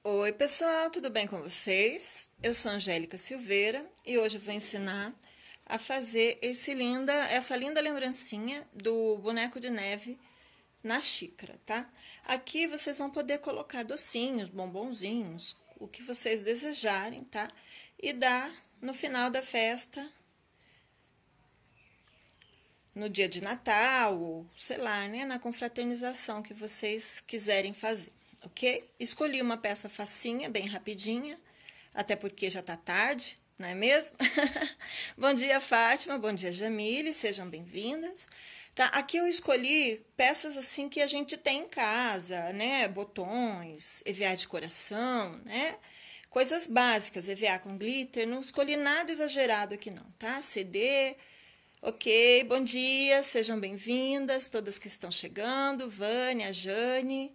Oi, pessoal, tudo bem com vocês? Eu sou Angélica Silveira e hoje eu vou ensinar a fazer essa linda lembrancinha do boneco de neve na xícara, tá? Aqui vocês vão poder colocar docinhos, bombonzinhos, o que vocês desejarem, tá? E dar no final da festa, no dia de Natal, ou sei lá, né? Na confraternização que vocês quiserem fazer. Ok? Escolhi uma peça facinha, bem rapidinha, até porque já tá tarde, não é mesmo? Bom dia, Fátima, bom dia, Jamile, sejam bem-vindas. Tá, aqui eu escolhi peças assim que a gente tem em casa, né? Botões, EVA de coração, né? Coisas básicas, EVA com glitter, não escolhi nada exagerado aqui não, tá? CD, ok, bom dia, sejam bem-vindas, todas que estão chegando, Vânia, Jane.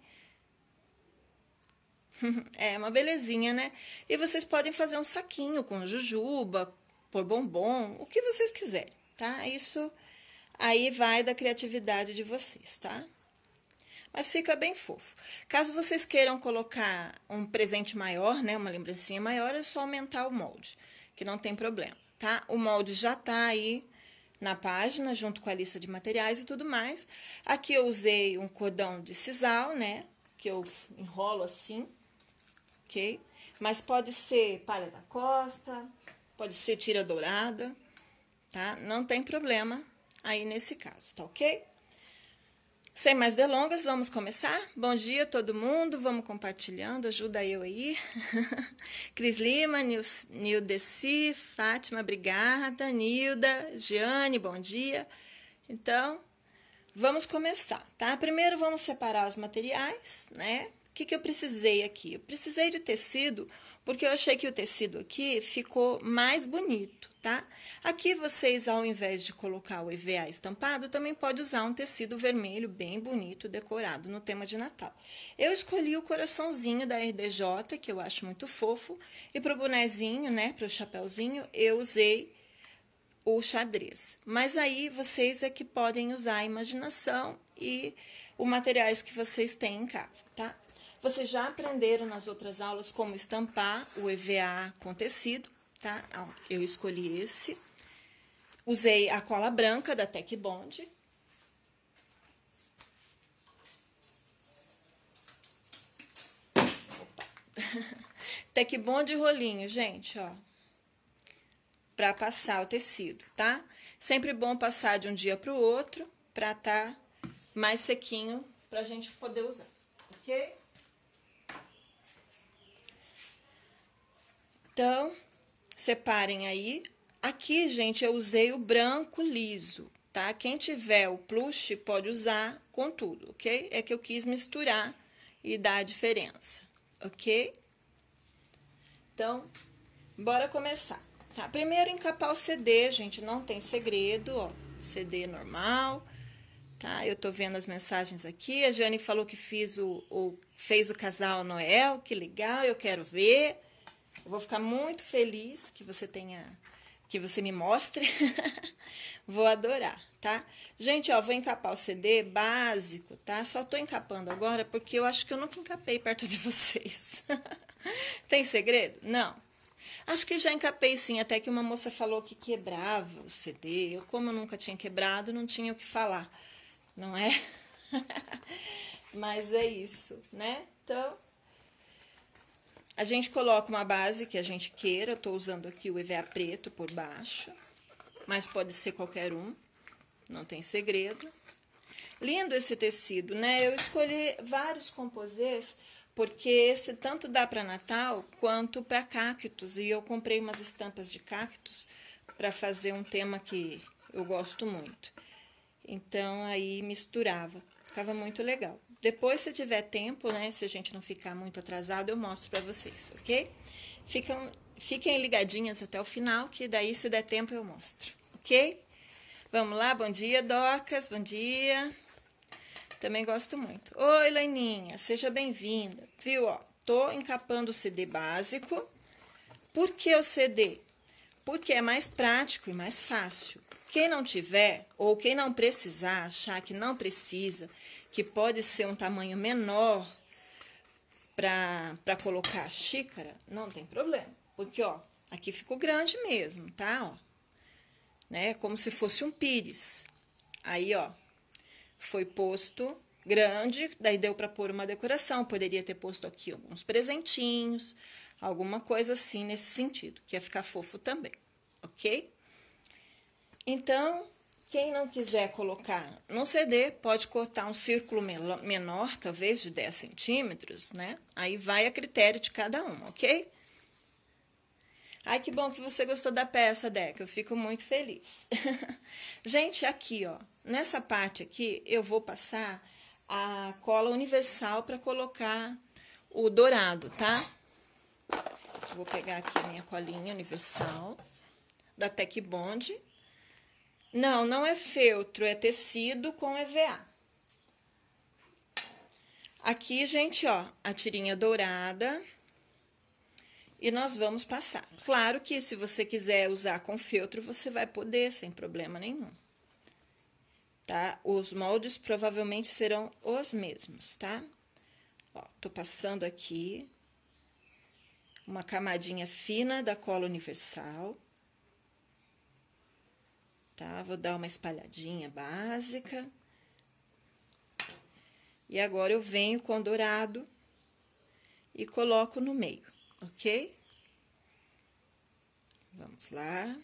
É uma belezinha, né? E vocês podem fazer um saquinho com jujuba, por bombom, o que vocês quiserem, tá? Isso aí vai da criatividade de vocês, tá? Mas fica bem fofo. Caso vocês queiram colocar um presente maior, né? Uma lembrancinha maior, é só aumentar o molde, que não tem problema, tá? O molde já tá aí na página, junto com a lista de materiais e tudo mais. Aqui eu usei um cordão de sisal, né? Que eu enrolo assim, ok? Mas pode ser palha da costa, pode ser tira dourada, tá? Não tem problema aí nesse caso, tá ok? Sem mais delongas, vamos começar? Bom dia todo mundo, vamos compartilhando, ajuda eu aí. Cris Lima, Nildeci, Fátima, obrigada. Nilda, Giane, bom dia. Então, vamos começar, tá? Primeiro vamos separar os materiais, né? O que eu precisei aqui? Eu precisei de tecido, porque eu achei que o tecido aqui ficou mais bonito, tá? Aqui vocês, ao invés de colocar o EVA estampado, também pode usar um tecido vermelho bem bonito, decorado no tema de Natal. Eu escolhi o coraçãozinho da RDJ, que eu acho muito fofo, e pro bonezinho, né, pro chapéuzinho, eu usei o xadrez. Mas aí vocês é que podem usar a imaginação e os materiais que vocês têm em casa, tá? Vocês já aprenderam nas outras aulas como estampar o EVA com tecido, tá? Eu escolhi esse. Usei a cola branca da Tec Bond. Tec Bond e rolinho, gente, ó. Pra passar o tecido, tá? Sempre bom passar de um dia pro outro, pra tá mais sequinho pra gente poder usar, ok? Então, separem aí. Aqui, gente, eu usei o branco liso, tá? Quem tiver o plush pode usar com tudo, ok? É que eu quis misturar e dar a diferença, ok? Então, bora começar, tá? Primeiro, encapar o CD, gente, não tem segredo, ó. CD normal, tá? Eu tô vendo as mensagens aqui. A Jane falou que fez o casal Noel, que legal, eu quero ver. Eu vou ficar muito feliz que você me mostre. Vou adorar, tá? Gente, ó, vou encapar o CD básico, tá? Só tô encapando agora porque eu acho que eu nunca encapei perto de vocês. Tem segredo? Não. Acho que já encapei sim, até que uma moça falou que quebrava o CD. Como eu nunca tinha quebrado, não tinha o que falar, não é? Mas é isso, né? Então, a gente coloca uma base que a gente queira. Eu tô usando aqui o EVA preto por baixo, mas pode ser qualquer um, não tem segredo. Lindo esse tecido, né? Eu escolhi vários composês, porque esse tanto dá para Natal quanto para cactos. E eu comprei umas estampas de cactos para fazer um tema que eu gosto muito. Então, aí misturava. Ficava muito legal. Depois, se tiver tempo, né? Se a gente não ficar muito atrasado, eu mostro para vocês, ok? Fiquem ligadinhas até o final, que daí, se der tempo, eu mostro, ok? Vamos lá, bom dia, Docas, bom dia. Também gosto muito. Oi, Leninha, seja bem-vinda. Viu, ó, tô encapando o CD básico. Por que o CD? Porque é mais prático e mais fácil. Quem não tiver, ou quem não precisar, achar que não precisa, que pode ser um tamanho menor, pra colocar a xícara, não tem problema. Porque, ó, aqui ficou grande mesmo, tá? Ó, né? Como se fosse um pires. Aí, ó, foi posto grande, daí deu pra pôr uma decoração. Poderia ter posto aqui alguns presentinhos, alguma coisa assim nesse sentido, que ia ficar fofo também, ok? Então, quem não quiser colocar no CD, pode cortar um círculo menor, talvez de 10 centímetros, né? Aí vai a critério de cada um, ok? Ai, que bom que você gostou da peça, Deca. Eu fico muito feliz. Gente, aqui, ó, nessa parte aqui, eu vou passar a cola universal para colocar o dourado, tá? Vou pegar aqui a minha colinha universal da Tec Bond. Não, não é feltro, é tecido com EVA. Aqui, gente, ó, a tirinha dourada. E nós vamos passar. Claro que se você quiser usar com feltro, você vai poder, sem problema nenhum. Tá? Os moldes provavelmente serão os mesmos, tá? Ó, tô passando aqui uma camadinha fina da cola universal. Tá? Vou dar uma espalhadinha básica. E agora eu venho com dourado e coloco no meio, ok? Vamos lá.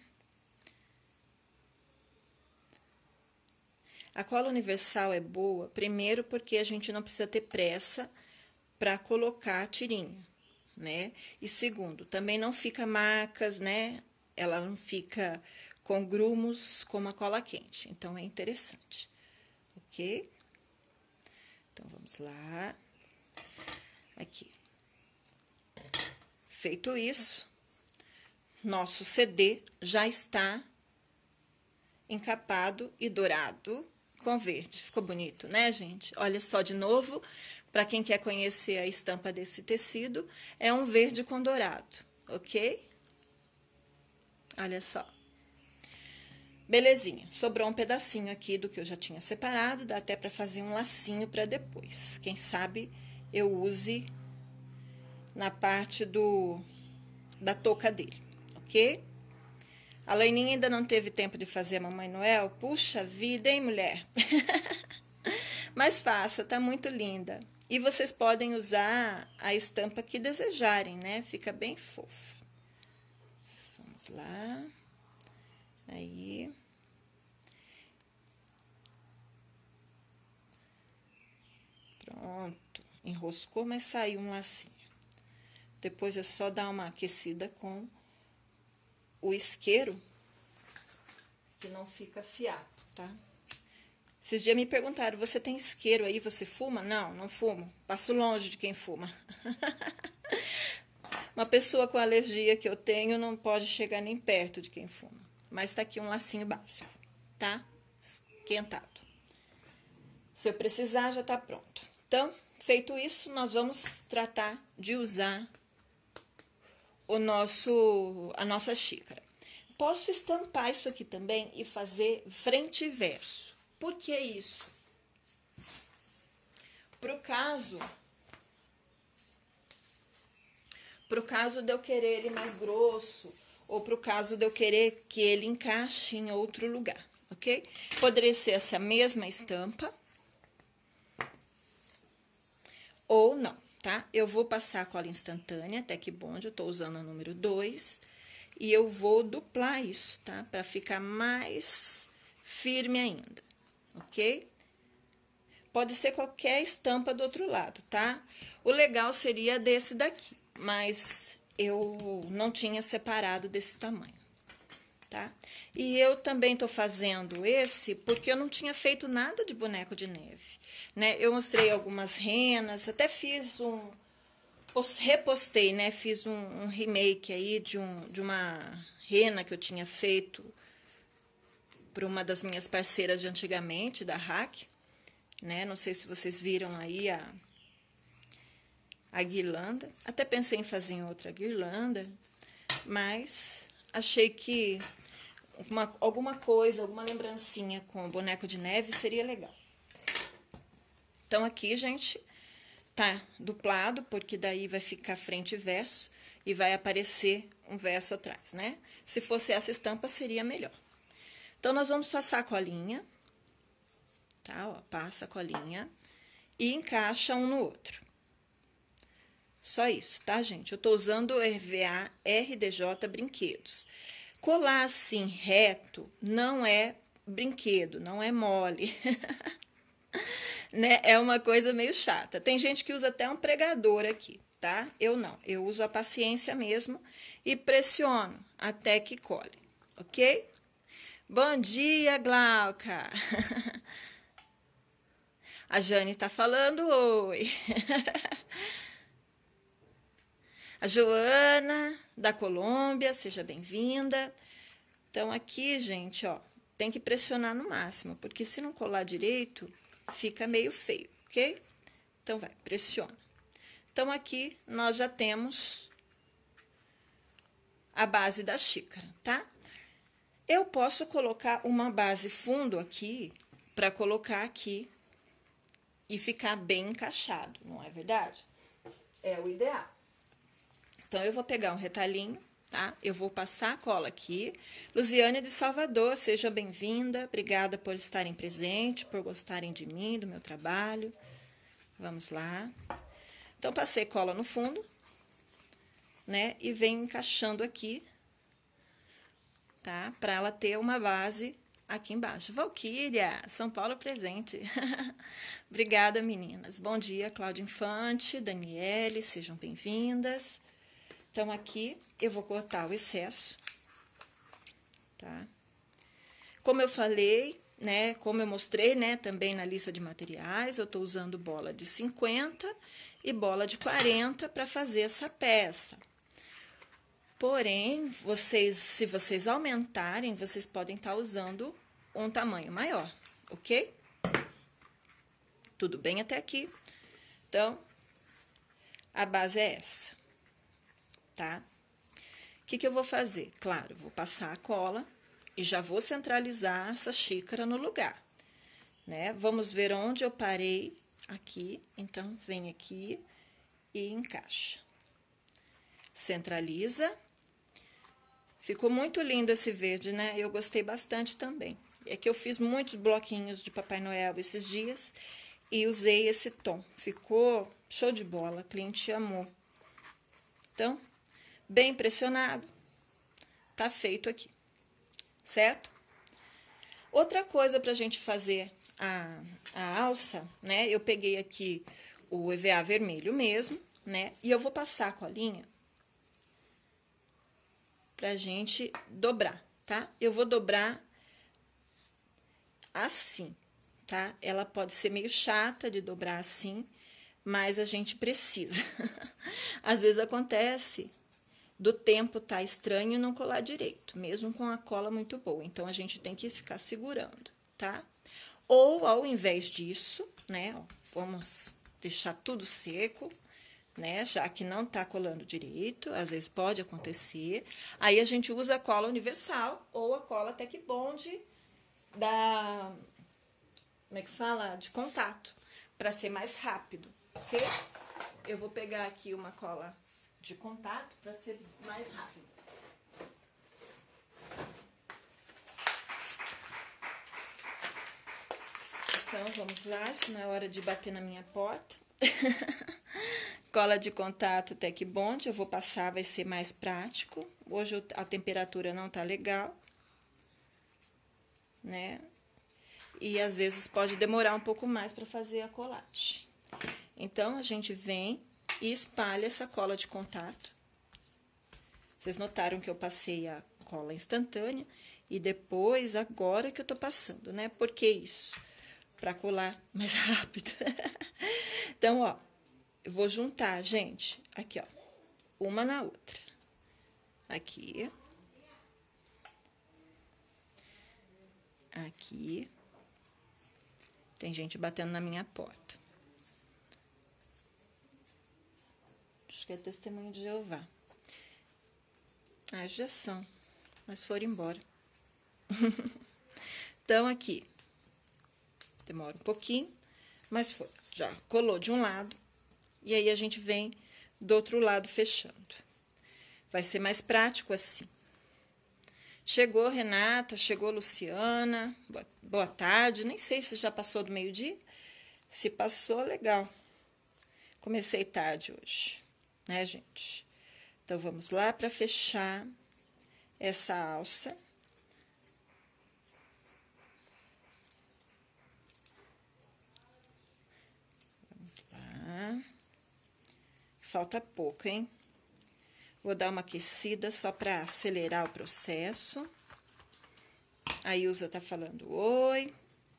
A cola universal é boa, primeiro porque a gente não precisa ter pressa para colocar a tirinha, né? E segundo, também não fica marcas, né? Ela não fica com grumos como a cola quente, então é interessante, ok? Então, vamos lá. Aqui. Feito isso, nosso CD já está encapado e dourado com verde. Ficou bonito, né, gente? Olha só de novo, para quem quer conhecer a estampa desse tecido, é um verde com dourado, ok? Olha só. Belezinha, sobrou um pedacinho aqui do que eu já tinha separado, dá até para fazer um lacinho para depois. Quem sabe eu use na parte da touca dele, ok? A Laininha ainda não teve tempo de fazer a Mamãe Noel? Puxa vida, hein, mulher? Mas faça, tá muito linda. E vocês podem usar a estampa que desejarem, né? Fica bem fofa. Vamos lá. Aí. Pronto. Enroscou, mas saiu um lacinho. Depois é só dar uma aquecida com o isqueiro, que não fica fiapo, tá? Esses dias me perguntaram, você tem isqueiro aí, você fuma? Não, não fumo. Passo longe de quem fuma. Uma pessoa com alergia que eu tenho não pode chegar nem perto de quem fuma. Mas tá aqui um lacinho básico, tá? Esquentado. Se eu precisar, já tá pronto. Então, feito isso, nós vamos tratar de usar a nossa xícara. Posso estampar isso aqui também e fazer frente e verso. Por que isso? Pro caso de eu querer ele mais grosso, ou pro caso de eu querer que ele encaixe em outro lugar, ok? Poderia ser essa mesma estampa, ou não, tá? Eu vou passar a cola instantânea, Tec Bond, eu tô usando a número 2, e eu vou duplar isso, tá? Pra ficar mais firme ainda, ok? Pode ser qualquer estampa do outro lado, tá? O legal seria desse daqui, mas eu não tinha separado desse tamanho, tá? E eu também tô fazendo esse porque eu não tinha feito nada de boneco de neve, né? Eu mostrei algumas renas, até fiz repostei, né? Fiz um remake aí de uma rena que eu tinha feito para uma das minhas parceiras de antigamente, da Hack, né? Não sei se vocês viram aí a guirlanda. Até pensei em fazer em outra guirlanda, mas achei que alguma coisa, alguma lembrancinha com boneco de neve seria legal. Então, aqui, gente, tá duplado, porque daí vai ficar frente e verso e vai aparecer um verso atrás, né? Se fosse essa estampa, seria melhor. Então, nós vamos passar a colinha, tá? Ó, passa a colinha e encaixa um no outro. Só isso, tá, gente? Eu tô usando o EVA RDJ Brinquedos. Colar assim reto não é brinquedo, não é mole. Né? É uma coisa meio chata. Tem gente que usa até um pregador aqui, tá? Eu não. Eu uso a paciência mesmo e pressiono até que cole, ok? Bom dia, Glauca. A Jane tá falando oi. A Joana, da Colômbia, seja bem-vinda. Então, aqui, gente, ó, tem que pressionar no máximo, porque se não colar direito, fica meio feio, ok? Então, vai, pressiona. Então, aqui, nós já temos a base da xícara, tá? Eu posso colocar uma base fundo aqui, para colocar aqui e ficar bem encaixado, não é verdade? É o ideal. Então, eu vou pegar um retalhinho, tá? Eu vou passar a cola aqui. Luziane de Salvador, seja bem-vinda. Obrigada por estarem presentes, por gostarem de mim, do meu trabalho. Vamos lá. Então, passei cola no fundo, né? E venho encaixando aqui, tá? Para ela ter uma base aqui embaixo. Valquíria, São Paulo presente. Obrigada, meninas. Bom dia, Cláudia Infante, Daniele, sejam bem-vindas. Então, aqui eu vou cortar o excesso, tá? Como eu falei, né, como eu mostrei, né, também na lista de materiais, eu tô usando bola de 50 e bola de 40 para fazer essa peça. Porém, se vocês aumentarem, vocês podem estar usando um tamanho maior, ok? Tudo bem até aqui? Então, a base é essa. Tá? O que eu vou fazer? Claro, vou passar a cola e já vou centralizar essa xícara no lugar, né? Vamos ver onde eu parei aqui. Então, vem aqui e encaixa. Centraliza. Ficou muito lindo esse verde, né? Eu gostei bastante também. É que eu fiz muitos bloquinhos de Papai Noel esses dias e usei esse tom. Ficou show de bola, a cliente amou. Então, bem pressionado, tá feito aqui, certo? Outra coisa pra gente fazer a alça, né? Eu peguei aqui o EVA vermelho mesmo, né? E eu vou passar a colinha pra gente dobrar, tá? Eu vou dobrar assim, tá? Ela pode ser meio chata de dobrar assim, mas a gente precisa. Às vezes acontece do tempo tá estranho e não colar direito, mesmo com a cola muito boa. Então, a gente tem que ficar segurando, tá? Ou, ao invés disso, né, ó, vamos deixar tudo seco, né, já que não tá colando direito, às vezes pode acontecer. Aí, a gente usa a cola universal ou a cola Tec Bond da... Como é que fala? De contato, para ser mais rápido, ok? Eu vou pegar aqui uma cola de contato para ser mais rápido. Então, vamos lá, isso não é hora de bater na minha porta. Cola de contato Tec Bond, eu vou passar, vai ser mais prático. Hoje a temperatura não tá legal, né? E às vezes pode demorar um pouco mais para fazer a colagem. Então, a gente vem e espalha essa cola de contato. Vocês notaram que eu passei a cola instantânea e depois, agora que eu tô passando, né? Por que isso? Pra colar mais rápido. Então, ó, eu vou juntar, gente, aqui, ó, uma na outra. Aqui. Aqui. Tem gente batendo na minha porta. Acho que é testemunho de Jeová. Ah, já são, mas foram embora. Então, aqui, demora um pouquinho, mas foi. Já colou de um lado, e aí a gente vem do outro lado fechando. Vai ser mais prático assim. Chegou Renata, chegou Luciana, boa tarde. Nem sei se já passou do meio-dia. Se passou, legal. Comecei tarde hoje, né, gente? Então, vamos lá para fechar essa alça. Vamos lá. Falta pouco, hein? Vou dar uma aquecida só para acelerar o processo. A Ilza tá falando oi.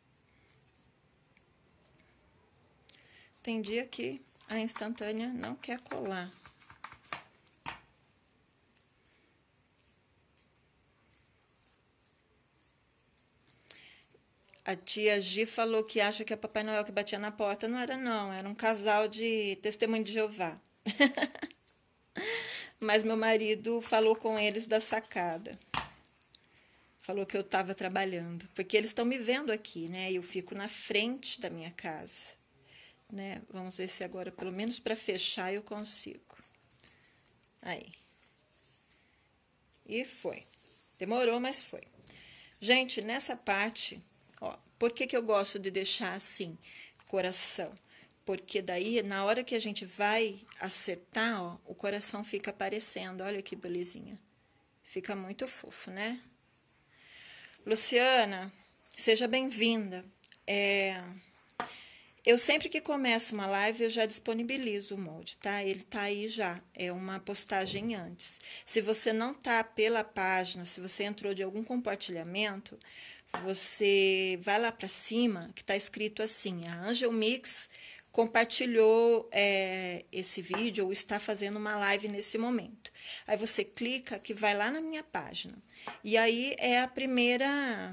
Tem dia que a instantânea não quer colar. A tia Gi falou que acha que é Papai Noel que batia na porta. Não era, não. Era um casal de testemunho de Jeová. Mas meu marido falou com eles da sacada. Falou que eu estava trabalhando. Porque eles estão me vendo aqui, né? E eu fico na frente da minha casa. Né? Vamos ver se agora, pelo menos para fechar, eu consigo. Aí. E foi. Demorou, mas foi. Gente, nessa parte, ó, por que eu gosto de deixar assim, coração? Porque daí, na hora que a gente vai acertar, ó, o coração fica aparecendo. Olha que belezinha. Fica muito fofo, né? Luciana, seja bem-vinda. Eu sempre que começo uma live, eu já disponibilizo o molde, tá? Ele tá aí já, é uma postagem antes. Se você não tá pela página, se você entrou de algum compartilhamento, você vai lá para cima, que tá escrito assim, a Angel Mix compartilhou esse vídeo ou está fazendo uma live nesse momento. Aí você clica que vai lá na minha página. E aí é a primeira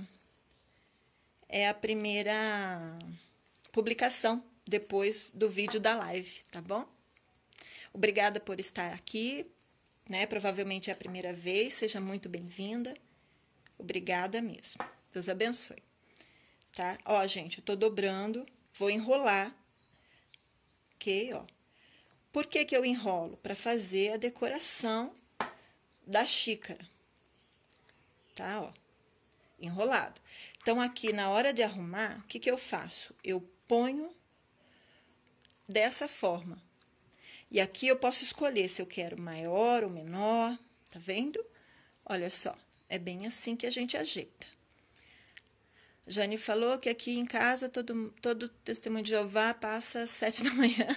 publicação depois do vídeo da live, tá bom? Obrigada por estar aqui, né? Provavelmente é a primeira vez, seja muito bem-vinda. Obrigada mesmo. Deus abençoe. Tá? Ó, gente, eu tô dobrando, vou enrolar. OK, ó. Por que eu enrolo? Para fazer a decoração da xícara. Tá, ó. Enrolado. Então, aqui na hora de arrumar, o que eu faço? Eu ponho dessa forma. E aqui eu posso escolher se eu quero maior ou menor, tá vendo? Olha só, é bem assim que a gente ajeita. Jane falou que aqui em casa todo testemunho de Jeová passa às 7 da manhã.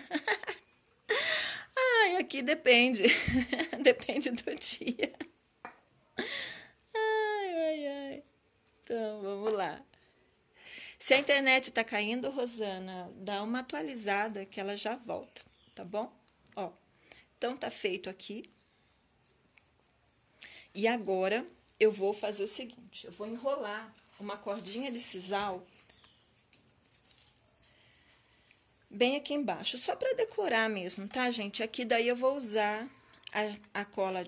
Ai, aqui depende. Depende do dia. Ai. Então, vamos lá. Se a internet tá caindo, Rosana, dá uma atualizada que ela já volta, tá bom? Ó, então tá feito aqui. E agora eu vou fazer o seguinte, eu vou enrolar uma cordinha de sisal bem aqui embaixo, só para decorar mesmo, tá, gente? Aqui daí eu vou usar a cola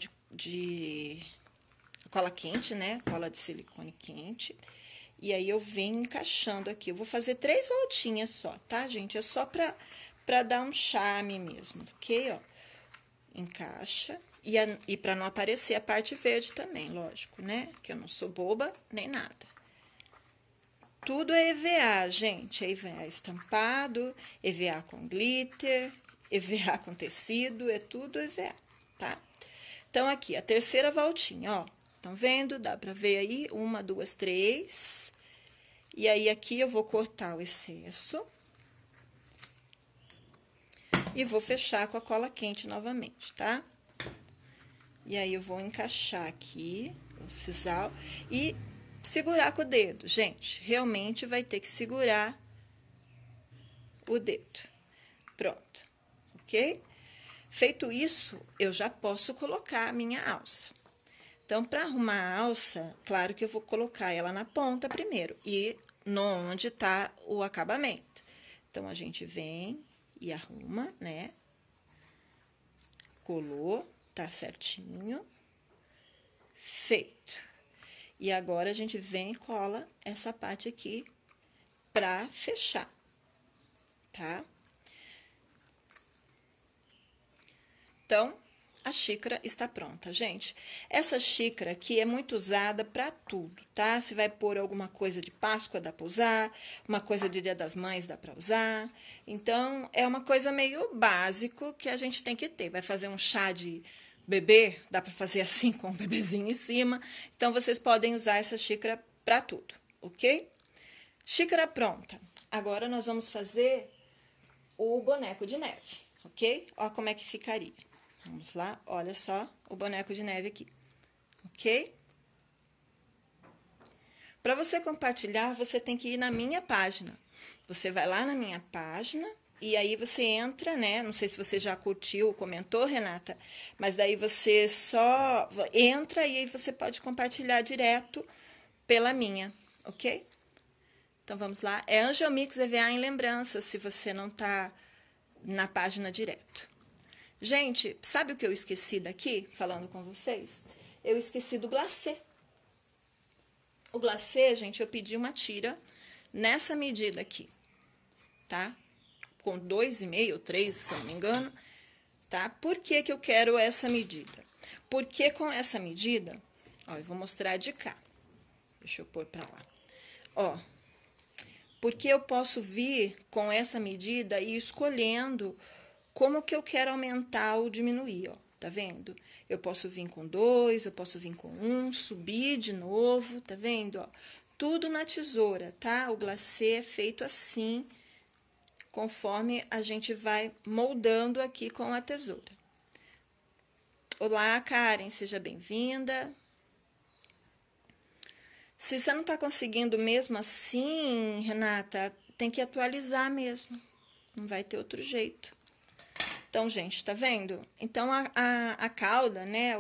cola quente, né? Cola de silicone quente. E aí eu venho encaixando aqui. Eu vou fazer 3 voltinhas só, tá, gente? É só pra dar um charme mesmo, ok? Ó, encaixa. E pra não aparecer a parte verde também, lógico, né? Que eu não sou boba nem nada. Tudo é EVA, gente. É EVA estampado, EVA com glitter, EVA com tecido, é tudo EVA, tá? Então, aqui, a terceira voltinha, ó. Estão vendo? Dá pra ver aí? 1, 2, 3. E aí, aqui eu vou cortar o excesso. E vou fechar com a cola quente novamente, tá? E aí, eu vou encaixar aqui o sisal e segurar com o dedo. Gente, realmente vai ter que segurar o dedo. Pronto, ok? Feito isso, eu já posso colocar a minha alça. Então, para arrumar a alça, claro que eu vou colocar ela na ponta primeiro e onde tá o acabamento. Então, a gente vem e arruma, né? Colou, tá certinho. Feito. E agora, a gente vem e cola essa parte aqui pra fechar, tá? Então, a xícara está pronta, gente. Essa xícara aqui é muito usada para tudo, tá? Se vai pôr alguma coisa de Páscoa, dá para usar. Uma coisa de Dia das Mães, dá para usar. Então, é uma coisa meio básico que a gente tem que ter. Vai fazer um chá de bebê, dá para fazer assim com o bebezinho em cima. Então, vocês podem usar essa xícara para tudo, ok? Xícara pronta. Agora, nós vamos fazer o boneco de neve, ok? Olha como é que ficaria. Vamos lá, olha só o boneco de neve aqui, ok? Para você compartilhar, você tem que ir na minha página. Você vai lá na minha página e aí você entra, né? Não sei se você já curtiu ou comentou, Renata, mas daí você só entra e aí você pode compartilhar direto pela minha, ok? Então, vamos lá. É Angel Mix EVA em lembranças, se você não tá na página direto. Gente, sabe o que eu esqueci daqui, falando com vocês? Eu esqueci do glacê. O glacê, gente, eu pedi uma tira nessa medida aqui, tá? Com 2,5 ou 3, se eu não me engano, tá? Por que que eu quero essa medida? Porque com essa medida, ó, eu vou mostrar de cá. Deixa eu pôr pra lá. Ó, porque eu posso vir com essa medida e escolhendo como que eu quero aumentar ou diminuir, ó, tá vendo? Eu posso vir com 2, eu posso vir com 1, subir de novo, tá vendo, ó? Tudo na tesoura, tá? O glacê é feito assim, conforme a gente vai moldando aqui com a tesoura. Olá, Karen, seja bem-vinda. Se você não tá conseguindo mesmo assim, Renata, tem que atualizar mesmo, não vai ter outro jeito. Então, gente, tá vendo? Então, a calda, né,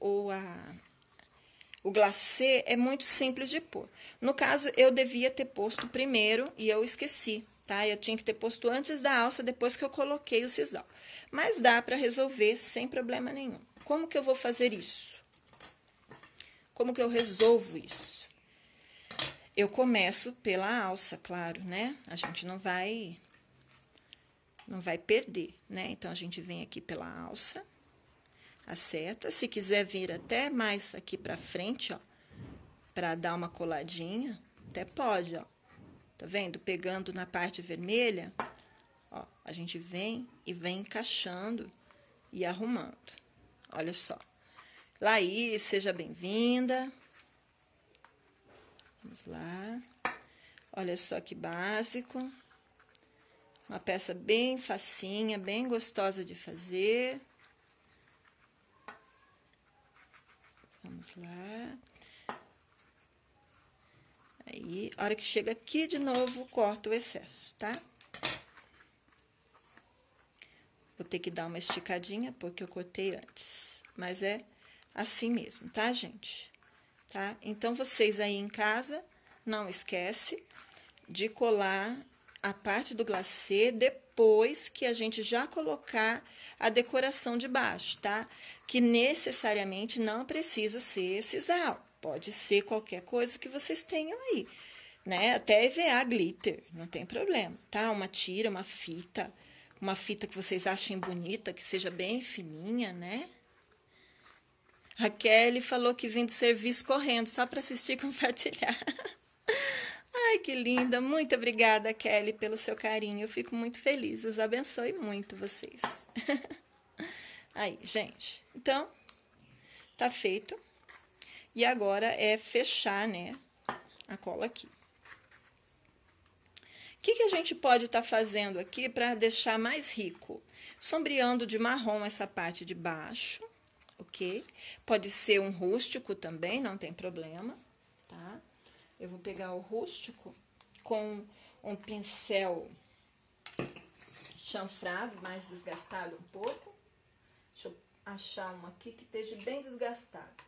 o glacê é muito simples de pôr. No caso, eu devia ter posto primeiro e eu esqueci, tá? Eu tinha que ter posto antes da alça, depois que eu coloquei o sisal. Mas dá para resolver sem problema nenhum. Como que eu vou fazer isso? Como que eu resolvo isso? Eu começo pela alça, claro, né? A gente não vai perder, né? Então, a gente vem aqui pela alça, a seta. Se quiser vir até mais aqui pra frente, ó, pra dar uma coladinha, até pode, ó. Tá vendo? Pegando na parte vermelha, ó, a gente vem e vem encaixando e arrumando. Olha só. Laís, seja bem-vinda. Vamos lá. Olha só que básico. Uma peça bem facinha, bem gostosa de fazer. Vamos lá. Aí, a hora que chega aqui de novo, corta o excesso, tá? Vou ter que dar uma esticadinha, porque eu cortei antes. Mas é assim mesmo, tá, gente? Tá? Então, vocês aí em casa, não esquece de colar a parte do glacê depois que a gente já colocar a decoração de baixo, tá? Que necessariamente não precisa ser sisal. Pode ser qualquer coisa que vocês tenham aí, né? Até EVA glitter, não tem problema, tá? Uma tira, uma fita que vocês achem bonita, que seja bem fininha, né? Raquel falou que vim do serviço correndo, só para assistir e compartilhar. Ai, que linda! Muito obrigada, Kelly, pelo seu carinho. Eu fico muito feliz. Deus abençoe muito vocês. Aí, gente. Então, tá feito. E agora é fechar, né, a cola aqui. O que a gente pode estar fazendo aqui para deixar mais rico? Sombreando de marrom essa parte de baixo, ok? Pode ser um rústico também, não tem problema, tá? Eu vou pegar o rústico com um pincel chanfrado, mais desgastado um pouco. Deixa eu achar um aqui que esteja bem desgastado.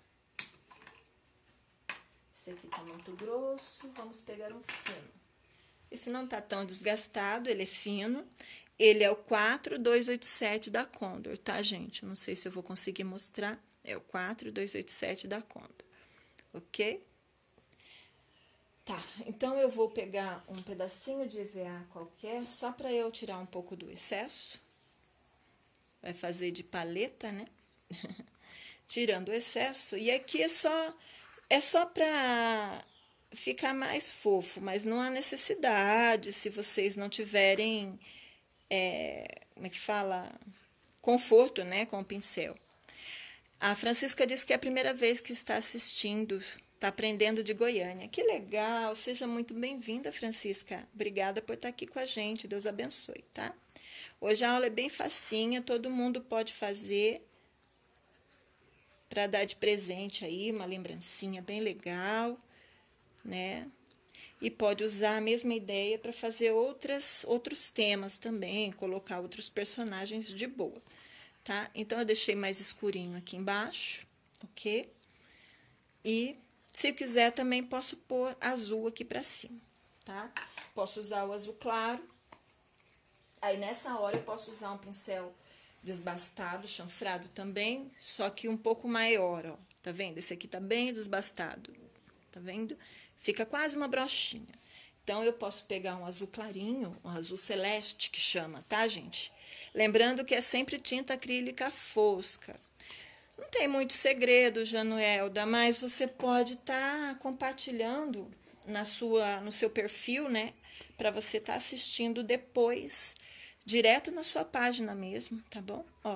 Esse aqui tá muito grosso, vamos pegar um fino. Esse não tá tão desgastado, ele é fino. Ele é o 4287 da Condor, tá, gente? Não sei se eu vou conseguir mostrar. É o 4287 da Condor, ok? Tá, então eu vou pegar um pedacinho de EVA qualquer, só para eu tirar um pouco do excesso. vai fazer de paleta, né? Tirando o excesso. E aqui é só para ficar mais fofo, mas não há necessidade se vocês não tiverem, como é que fala? Conforto, né, com o pincel. A Francisca disse que é a primeira vez que está assistindo, está aprendendo de Goiânia. Que legal, seja muito bem-vinda, Francisca. Obrigada por estar aqui com a gente, Deus abençoe, tá? Hoje a aula é bem facinha, todo mundo pode fazer para dar de presente aí, uma lembrancinha bem legal, né? E pode usar a mesma ideia para fazer outros temas também, colocar outros personagens de boa, tá? Então, eu deixei mais escurinho aqui embaixo, ok? E, se eu quiser, também posso pôr azul aqui para cima, tá? Posso usar o azul claro. Aí, nessa hora, eu posso usar um pincel desbastado, chanfrado também, só que um pouco maior, ó. Tá vendo? Esse aqui tá bem desbastado, tá vendo? Fica quase uma brochinha. Então, eu posso pegar um azul clarinho, um azul celeste, que chama, tá, gente? Lembrando que é sempre tinta acrílica fosca. Não tem muito segredo, Januelda, mas você pode estar compartilhando no seu perfil, né? Para você estar assistindo depois, direto na sua página mesmo, tá bom? Ó.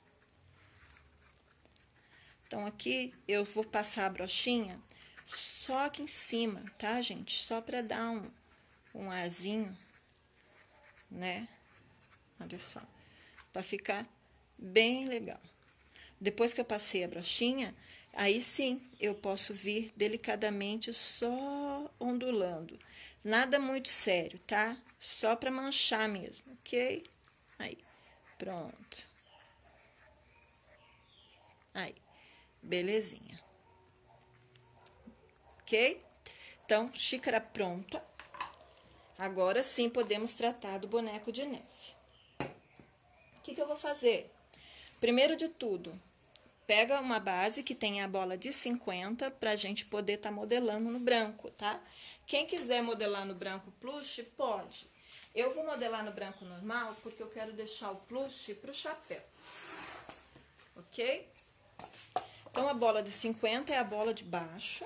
Então, aqui eu vou passar a brochinha só aqui em cima, tá, gente? Só para dar um arzinho, né? Olha só, para ficar bem legal. Depois que eu passei a brochinha, aí sim eu posso vir delicadamente só ondulando. Nada muito sério, tá? Só para manchar mesmo, ok? Aí, pronto. Aí, belezinha. Ok? Então, xícara pronta. Agora sim podemos tratar do boneco de neve. O que eu vou fazer? Primeiro de tudo, pega uma base que tenha a bola de 50 para a gente poder estar modelando no branco, tá? Quem quiser modelar no branco plush, pode. Eu vou modelar no branco normal porque eu quero deixar o plush para o chapéu, ok? Então, a bola de 50 é a bola de baixo.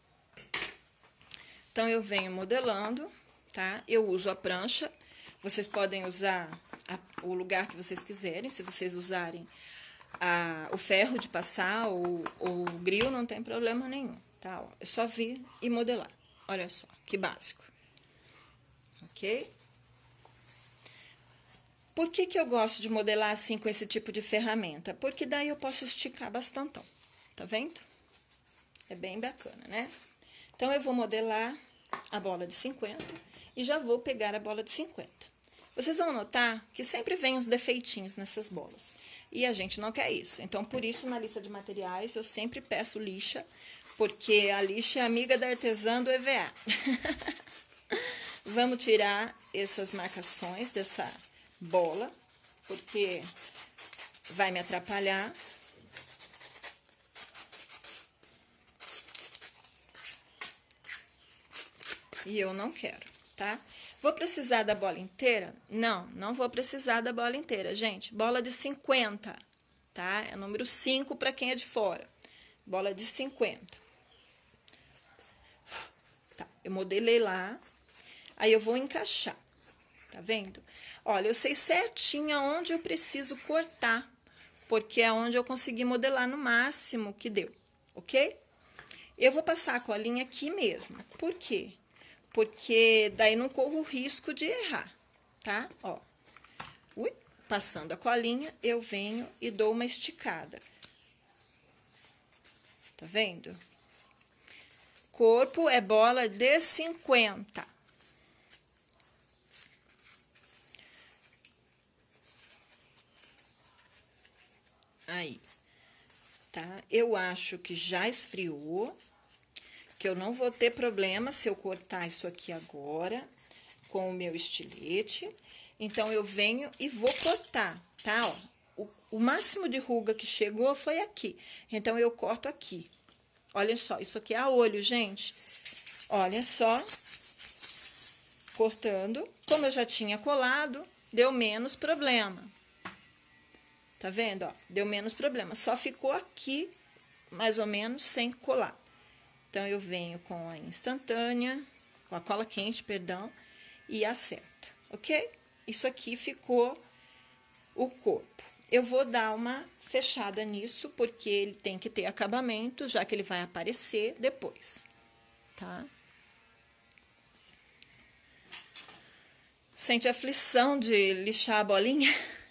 Então, eu venho modelando, tá? Eu uso a prancha. Vocês podem usar o lugar que vocês quiserem. Se vocês usarem o ferro de passar ou o grill, não tem problema nenhum, tá? Ó, é só vir e modelar. Olha só, que básico. Ok? Por que eu gosto de modelar assim com esse tipo de ferramenta? Porque daí eu posso esticar bastantão. Tá vendo? É bem bacana, né? Então, eu vou modelar a bola de 50 e já vou pegar a bola de 50. Vocês vão notar que sempre vem uns defeitinhos nessas bolas. E a gente não quer isso. Então, por isso, na lista de materiais, eu sempre peço lixa, porque a lixa é amiga da artesã do EVA. Vamos tirar essas marcações dessa bola, porque vai me atrapalhar. E eu não quero, tá? Vou precisar da bola inteira? Não, não vou precisar da bola inteira, gente. Bola de 50, tá? É o número 5 para quem é de fora. Bola de 50. Tá, eu modelei lá. Aí eu vou encaixar, tá vendo? Olha, eu sei certinho onde eu preciso cortar, porque é onde eu consegui modelar no máximo que deu, ok? Eu vou passar a colinha aqui mesmo. Por quê? Porque daí não corro o risco de errar, tá? Ó, passando a colinha, eu venho e dou uma esticada. Tá vendo? Corpo é bola de 50. Aí, tá? Eu acho que já esfriou, que eu não vou ter problema se eu cortar isso aqui agora com o meu estilete. Então, eu venho e vou cortar, tá? Ó, o máximo de ruga que chegou foi aqui. Então, eu corto aqui. Olha só, isso aqui é a olho, gente. Olha só. Cortando. Como eu já tinha colado, deu menos problema. Tá vendo, ó? Deu menos problema. Só ficou aqui, mais ou menos, sem colar. Então, eu venho com a instantânea, com a cola quente, perdão, e acerto, ok? Isso aqui ficou o corpo. Eu vou dar uma fechada nisso, porque ele tem que ter acabamento, já que ele vai aparecer depois, tá? Sente aflição de lixar a bolinha?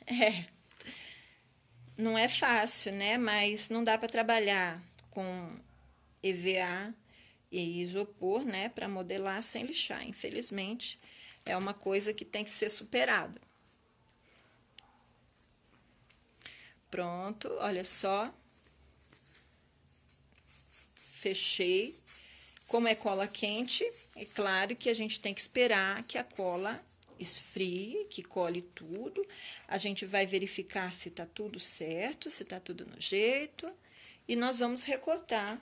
Não é fácil, né? Mas não dá para trabalhar com EVA e isopor, né? Para modelar sem lixar. Infelizmente, é uma coisa que tem que ser superada. Pronto, olha só. Fechei. Como é cola quente, é claro que a gente tem que esperar que a cola esfrie, que cole tudo. A gente vai verificar se tá tudo certo, se tá tudo no jeito. E nós vamos recortar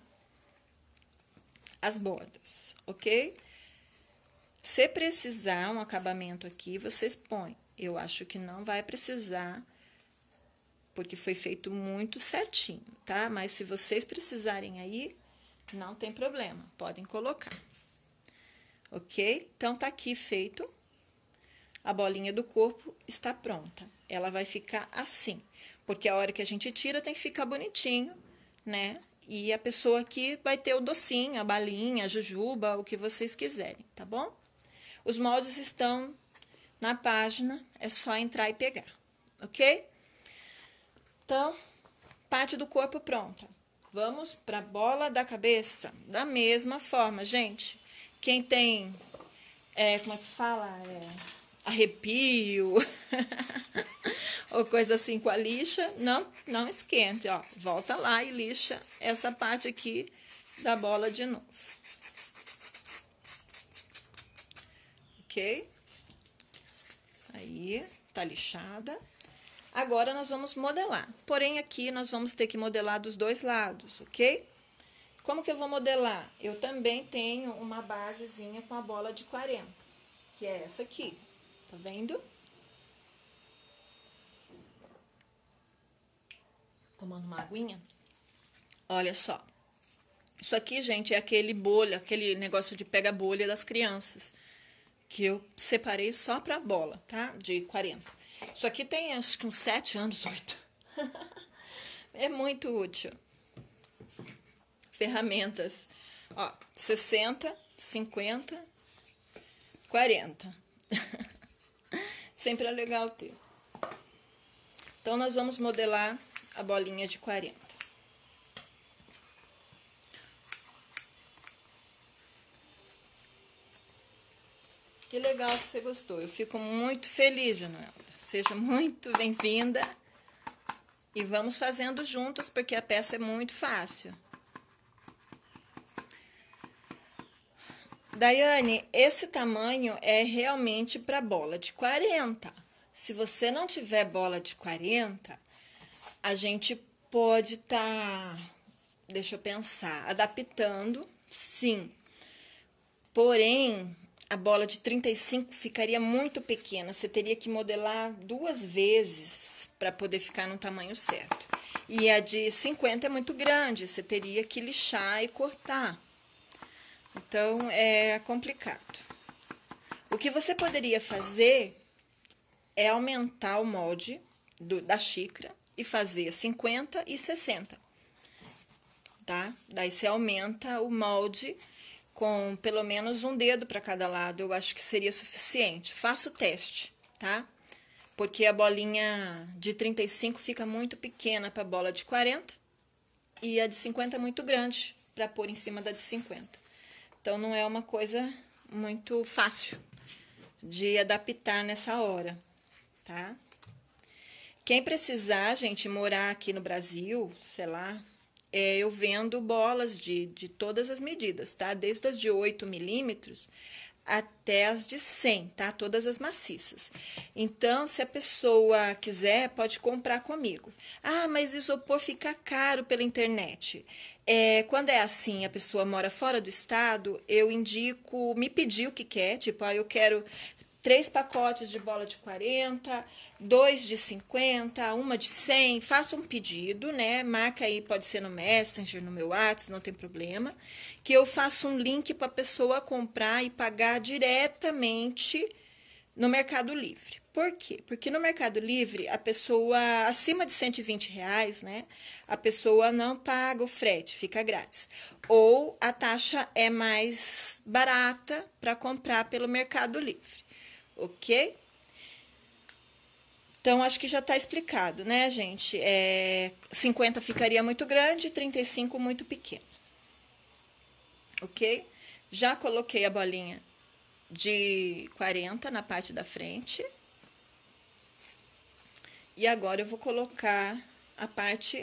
as bordas, ok? Se precisar um acabamento aqui, vocês põem. Eu acho que não vai precisar, porque foi feito muito certinho, tá? Mas se vocês precisarem aí, não tem problema, podem colocar. Ok? Então, tá aqui feito. A bolinha do corpo está pronta. Ela vai ficar assim, porque a hora que a gente tira tem que ficar bonitinho, né? E a pessoa aqui vai ter o docinho, a balinha, a jujuba, o que vocês quiserem, tá bom? Os moldes estão na página, é só entrar e pegar, ok? Então, parte do corpo pronta. Vamos para a bola da cabeça. Da mesma forma, gente. Quem tem, como é que fala? Arrepio ou coisa assim com a lixa, não esquente, ó. Volta lá e lixa essa parte aqui da bola de novo. Ok? Aí, tá lixada. Agora, nós vamos modelar. Porém, aqui, nós vamos ter que modelar dos dois lados, ok? Como que eu vou modelar? Eu também tenho uma basezinha com a bola de 40, que é essa aqui. Tá vendo? Tomando uma aguinha. Olha só. Isso aqui, gente, é aquele bolha, aquele negócio de pega-bolha das crianças, que eu separei só pra bola, tá? De 40. Isso aqui tem, acho que uns 7 anos, 8. É muito útil. Ferramentas. Ó, 60, 50, 40. Sempre é legal ter. Então, nós vamos modelar a bolinha de 40. Que legal que você gostou. Eu fico muito feliz, Januelda. Seja muito bem-vinda. E vamos fazendo juntos, porque a peça é muito fácil. Daiane, esse tamanho é realmente para bola de 40. Se você não tiver bola de 40, a gente pode deixa eu pensar, adaptando, sim. Porém, a bola de 35 ficaria muito pequena. Você teria que modelar 2 vezes para poder ficar no tamanho certo. E a de 50 é muito grande, você teria que lixar e cortar. Então, é complicado. O que você poderia fazer é aumentar o molde da xícara e fazer 50 e 60, tá? Daí você aumenta o molde com pelo menos um dedo para cada lado, eu acho que seria suficiente. Faça o teste, tá? Porque a bolinha de 35 fica muito pequena para a bola de 40 e a de 50 é muito grande para pôr em cima da de 50. Então, não é uma coisa muito fácil de adaptar nessa hora, tá? Quem precisar, gente, morar aqui no Brasil, sei lá, eu vendo bolas de todas as medidas, tá? Desde as de 8 milímetros até as de 100, tá? Todas as maciças. Então, se a pessoa quiser, pode comprar comigo. Ah, mas isopor fica caro pela internet. Quando é assim, a pessoa mora fora do estado, eu indico, me pedir o que quer, tipo, eu quero 3 pacotes de bola de 40, 2 de 50, uma de 100. Faça um pedido, né? Marca aí, pode ser no Messenger, no meu WhatsApp, não tem problema. Que eu faço um link para a pessoa comprar e pagar diretamente no Mercado Livre. Por quê? Porque no Mercado Livre, a pessoa acima de R$ 120, né? A pessoa não paga o frete, fica grátis. Ou a taxa é mais barata para comprar pelo Mercado Livre, ok? Então, acho que já está explicado, né, gente? 50 ficaria muito grande, 35 muito pequeno, ok? Já coloquei a bolinha de 40 na parte da frente. E agora eu vou colocar a parte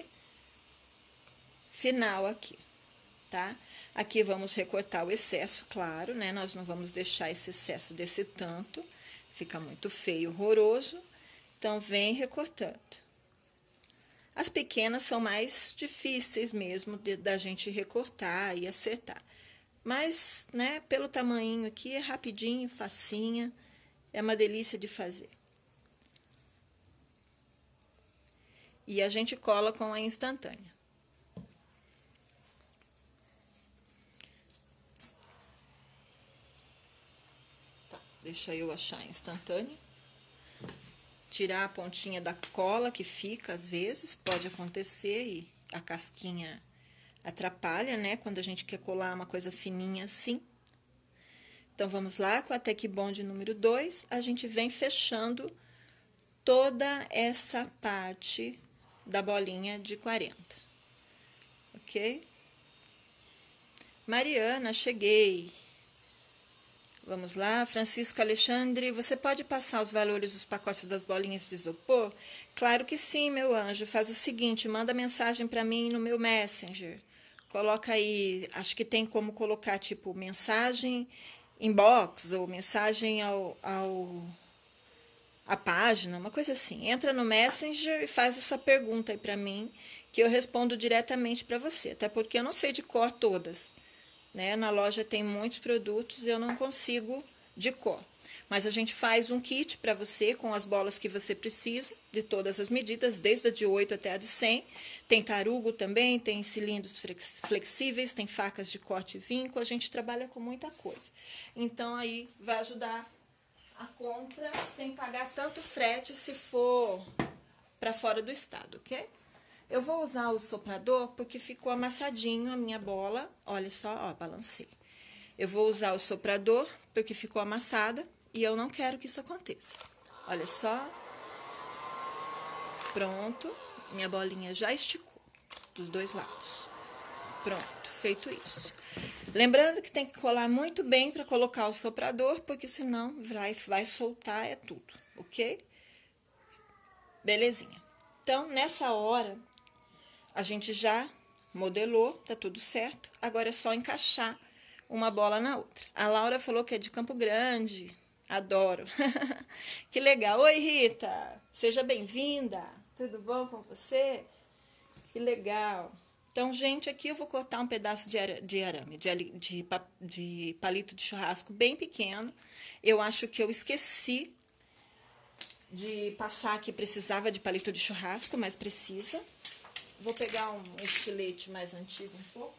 final aqui, tá? Aqui vamos recortar o excesso, claro, né? Nós não vamos deixar esse excesso desse tanto, fica muito feio, horroroso. Então, vem recortando. As pequenas são mais difíceis mesmo da gente recortar e acertar. Mas, né, pelo tamanho aqui, é rapidinho, facinha, é uma delícia de fazer. E a gente cola com a instantânea. Tá, deixa eu achar a instantânea. Tirar a pontinha da cola que fica, às vezes, pode acontecer e a casquinha atrapalha, né? Quando a gente quer colar uma coisa fininha assim. Então, vamos lá, com a Tec Bond número 2, a gente vem fechando toda essa parte da bolinha de 40, ok? Mariana, cheguei. Vamos lá, Francisca Alexandre, você pode passar os valores dos pacotes das bolinhas de isopor? Claro que sim, meu anjo. Faz o seguinte, manda mensagem para mim no meu Messenger. Coloca aí, acho que tem como colocar, tipo, mensagem inbox ou mensagem a página, uma coisa assim. Entra no Messenger e faz essa pergunta aí para mim, que eu respondo diretamente para você. Até porque eu não sei de cor todas, né? Na loja tem muitos produtos e eu não consigo de cor. Mas a gente faz um kit para você com as bolas que você precisa, de todas as medidas, desde a de 8 até a de 100. Tem tarugo também, tem cilindros flexíveis, tem facas de corte e vinco. A gente trabalha com muita coisa. Então, aí vai ajudar a compra sem pagar tanto frete se for para fora do estado, ok? Eu vou usar o soprador porque ficou amassadinho a minha bola. Olha só, ó, balancei. Eu vou usar o soprador porque ficou amassada e eu não quero que isso aconteça. Olha só. Pronto. Minha bolinha já esticou dos dois lados. Pronto, feito isso. Lembrando que tem que colar muito bem para colocar o soprador, porque senão vai soltar é tudo, ok? Belezinha. Então, nessa hora, a gente já modelou, tá tudo certo. Agora é só encaixar uma bola na outra. A Laura falou que é de Campo Grande. Adoro. Que legal. Oi, Rita. Seja bem-vinda. Tudo bom com você? Que legal. Então, gente, aqui eu vou cortar um pedaço de arame, de palito de churrasco bem pequeno. Eu acho que eu esqueci de passar que precisava de palito de churrasco, mas precisa. Vou pegar um estilete mais antigo um pouco,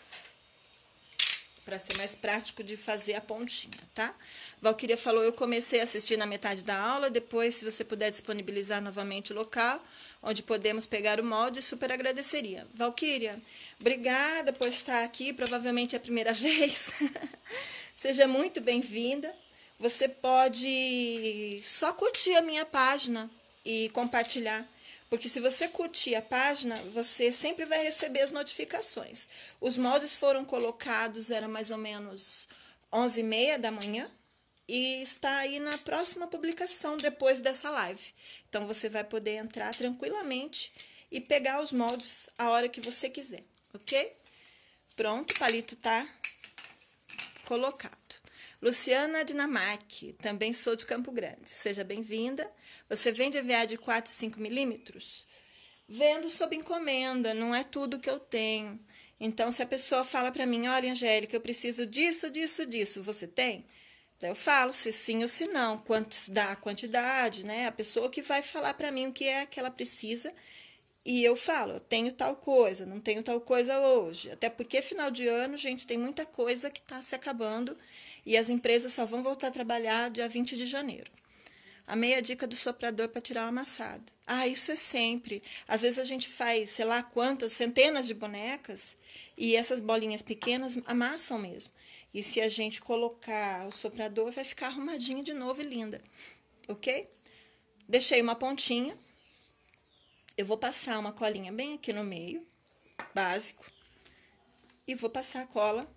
para ser mais prático de fazer a pontinha, tá? Valquíria falou, eu comecei a assistir na metade da aula, depois, se você puder disponibilizar novamente o local, onde podemos pegar o molde, super agradeceria. Valquíria, obrigada por estar aqui, provavelmente é a primeira vez. Seja muito bem-vinda. Você pode só curtir a minha página e compartilhar. Porque se você curtir a página, você sempre vai receber as notificações. Os moldes foram colocados, era mais ou menos 11h30 da manhã. E está aí na próxima publicação, depois dessa live. Então, você vai poder entrar tranquilamente e pegar os moldes a hora que você quiser, ok? Pronto, o palito tá colocado. Luciana Dinamarque, também sou de Campo Grande. Seja bem-vinda. Você vende EVA de 4 e 5 milímetros? Vendo sob encomenda, não é tudo que eu tenho. Então, se a pessoa fala para mim, olha, Angélica, eu preciso disso, disso, disso, você tem? Daí eu falo se sim ou se não, quantos dá a quantidade, né? A pessoa que vai falar para mim o que é que ela precisa e eu falo, eu tenho tal coisa, não tenho tal coisa hoje. Até porque final de ano, gente, tem muita coisa que está se acabando e as empresas só vão voltar a trabalhar dia 20 de janeiro. A meia dica do soprador para tirar o amassado. Ah, isso é sempre. Às vezes a gente faz, sei lá quantas, centenas de bonecas e essas bolinhas pequenas amassam mesmo. E se a gente colocar o soprador, vai ficar arrumadinha de novo e linda. Ok? Deixei uma pontinha. Eu vou passar uma colinha bem aqui no meio, básico. E vou passar a cola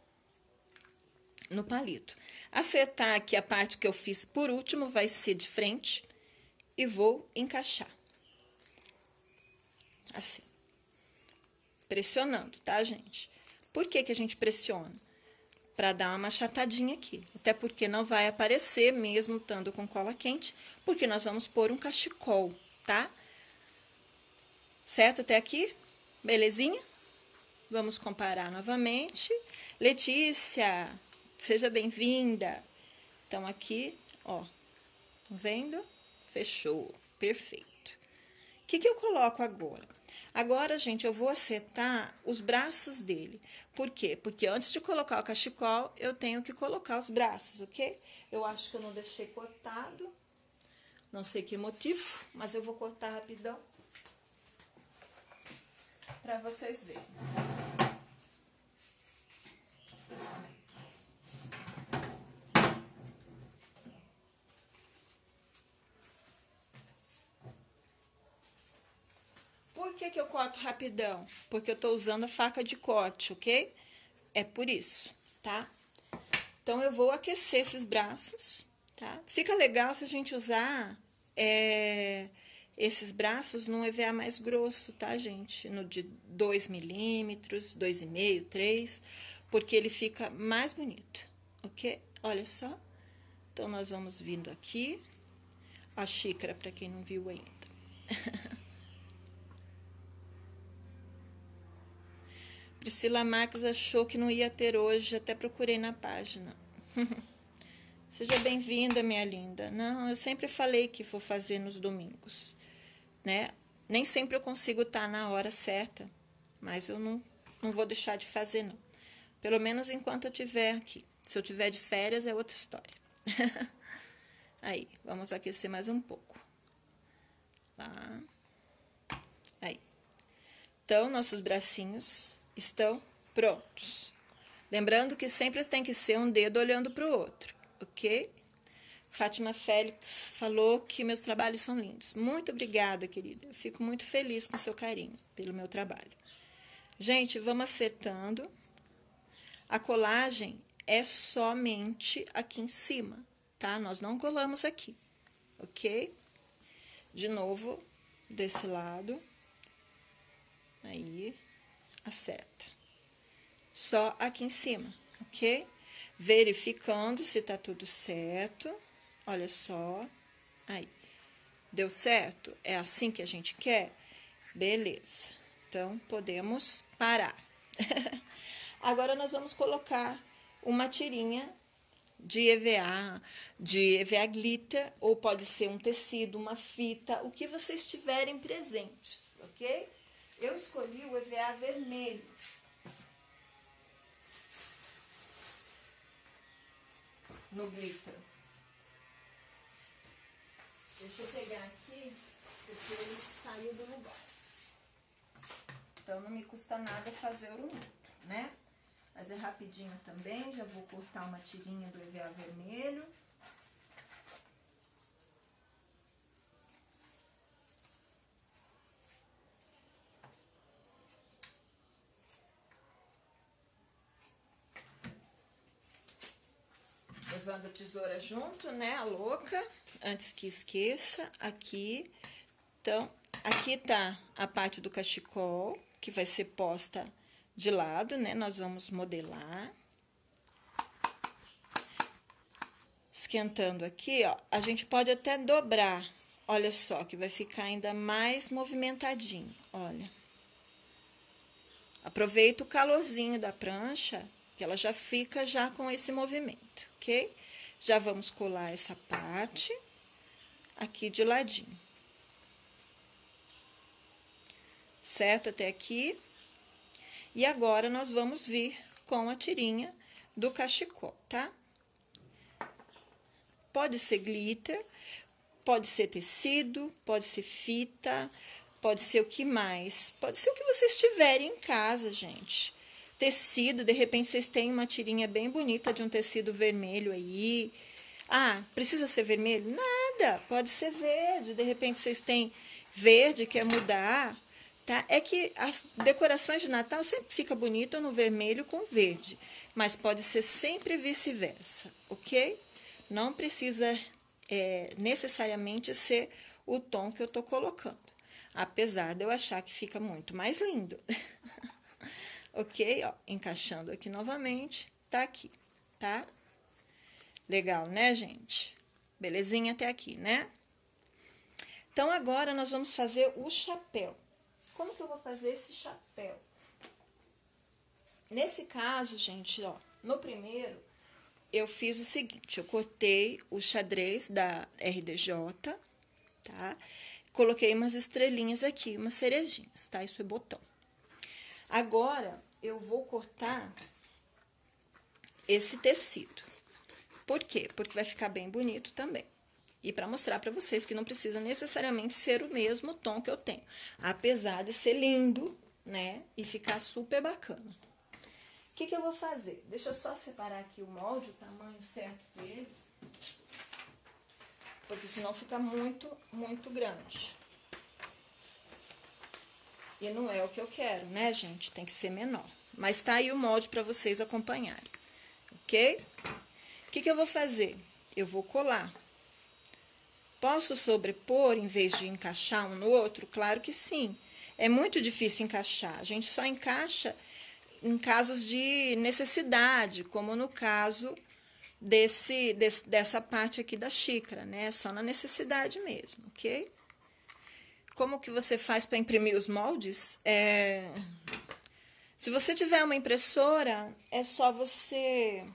no palito. Acertar aqui a parte que eu fiz por último, vai ser de frente. E vou encaixar. Assim. Pressionando, tá, gente? Por que que a gente pressiona? Para dar uma achatadinha aqui. Até porque não vai aparecer mesmo estando com cola quente, porque nós vamos pôr um cachecol, tá? Certo até aqui? Belezinha? Vamos comparar novamente. Letícia, seja bem-vinda. Então, aqui, ó, tá vendo? Fechou, perfeito. O que eu coloco agora? Agora, gente, eu vou acertar os braços dele. Por quê? Porque antes de colocar o cachecol, eu tenho que colocar os braços, ok? Eu acho que eu não deixei cortado. Não sei que motivo, mas eu vou cortar rapidão para vocês verem. Por que eu corto rapidão? Porque eu tô usando a faca de corte, ok? É por isso, tá? Então, eu vou aquecer esses braços, tá? Fica legal se a gente usar esses braços num EVA mais grosso, tá, gente? No de 2 milímetros, 2,5, 3, porque ele fica mais bonito, ok? Olha só. Então, nós vamos vindo aqui. A xícara, para quem não viu ainda. Priscila Marques achou que não ia ter hoje, até procurei na página. Seja bem-vinda, minha linda. Não, eu sempre falei que vou fazer nos domingos, né? Nem sempre eu consigo estar na hora certa, mas eu não vou deixar de fazer, não. Pelo menos enquanto eu estiver aqui. Se eu estiver de férias, é outra história. Aí, vamos aquecer mais um pouco. Lá. Aí. Então, nossos bracinhos estão prontos. Lembrando que sempre tem que ser um dedo olhando para o outro, ok? Fátima Félix falou que meus trabalhos são lindos. Muito obrigada, querida. Eu fico muito feliz com o seu carinho pelo meu trabalho. Gente, vamos acertando. A colagem é somente aqui em cima, tá? Nós não colamos aqui, ok? De novo, desse lado. Aí, acerta. Só aqui em cima, ok? Verificando se tá tudo certo. Olha só. Aí. Deu certo? É assim que a gente quer? Beleza. Então, podemos parar. Agora, nós vamos colocar uma tirinha de EVA glitter, ou pode ser um tecido, uma fita, o que vocês tiverem presentes, ok? Eu escolhi o EVA vermelho. No glitter. Deixa eu pegar aqui, porque ele saiu do lugar. Então, não me custa nada fazer o outro, né? Mas é rapidinho também, já vou cortar uma tirinha do EVA vermelho. Levando a tesoura junto, né, a louca, antes que esqueça, aqui. Então, aqui tá a parte do cachecol, que vai ser posta de lado, né, nós vamos modelar. Esquentando aqui, ó, a gente pode até dobrar, olha só, que vai ficar ainda mais movimentadinho, olha. Aproveita o calorzinho da prancha, que ela já fica já com esse movimento, ok? Já vamos colar essa parte aqui de ladinho. Certo? Até aqui. E agora, nós vamos vir com a tirinha do cachecol, tá? Pode ser glitter, pode ser tecido, pode ser fita, pode ser o que mais? Pode ser o que vocês tiverem em casa, gente. Tecido, de repente vocês têm uma tirinha bem bonita de um tecido vermelho aí. Ah, precisa ser vermelho? Nada, pode ser verde. De repente vocês têm verde, quer mudar, tá? É que as decorações de Natal sempre fica bonita no vermelho com verde, mas pode ser sempre vice-versa, ok? Não precisa necessariamente ser o tom que eu tô colocando, apesar de eu achar que fica muito mais lindo. Ok? Ó, encaixando aqui novamente, tá aqui, tá? Legal, né, gente? Belezinha até aqui, né? Então, agora nós vamos fazer o chapéu. Como que eu vou fazer esse chapéu? Nesse caso, gente, ó, no primeiro, eu fiz o seguinte, eu cortei o xadrez da RDJ, tá? Coloquei umas estrelinhas aqui, umas cerejinhas, tá? Isso é botão. Agora, eu vou cortar esse tecido. Por quê? Porque vai ficar bem bonito também. E para mostrar para vocês que não precisa necessariamente ser o mesmo tom que eu tenho. Apesar de ser lindo, né? E ficar super bacana. O que eu vou fazer? Deixa eu só separar aqui o molde, o tamanho certo dele. Porque senão fica muito, muito grande. E não é o que eu quero, né, gente? Tem que ser menor. Mas tá aí o molde para vocês acompanharem, ok? O que eu vou fazer? Eu vou colar. Posso sobrepor em vez de encaixar um no outro? Claro que sim. É muito difícil encaixar. A gente só encaixa em casos de necessidade, como no caso dessa parte aqui da xícara, né? Só na necessidade mesmo, ok? Como que você faz para imprimir os moldes? Se você tiver uma impressora, é só você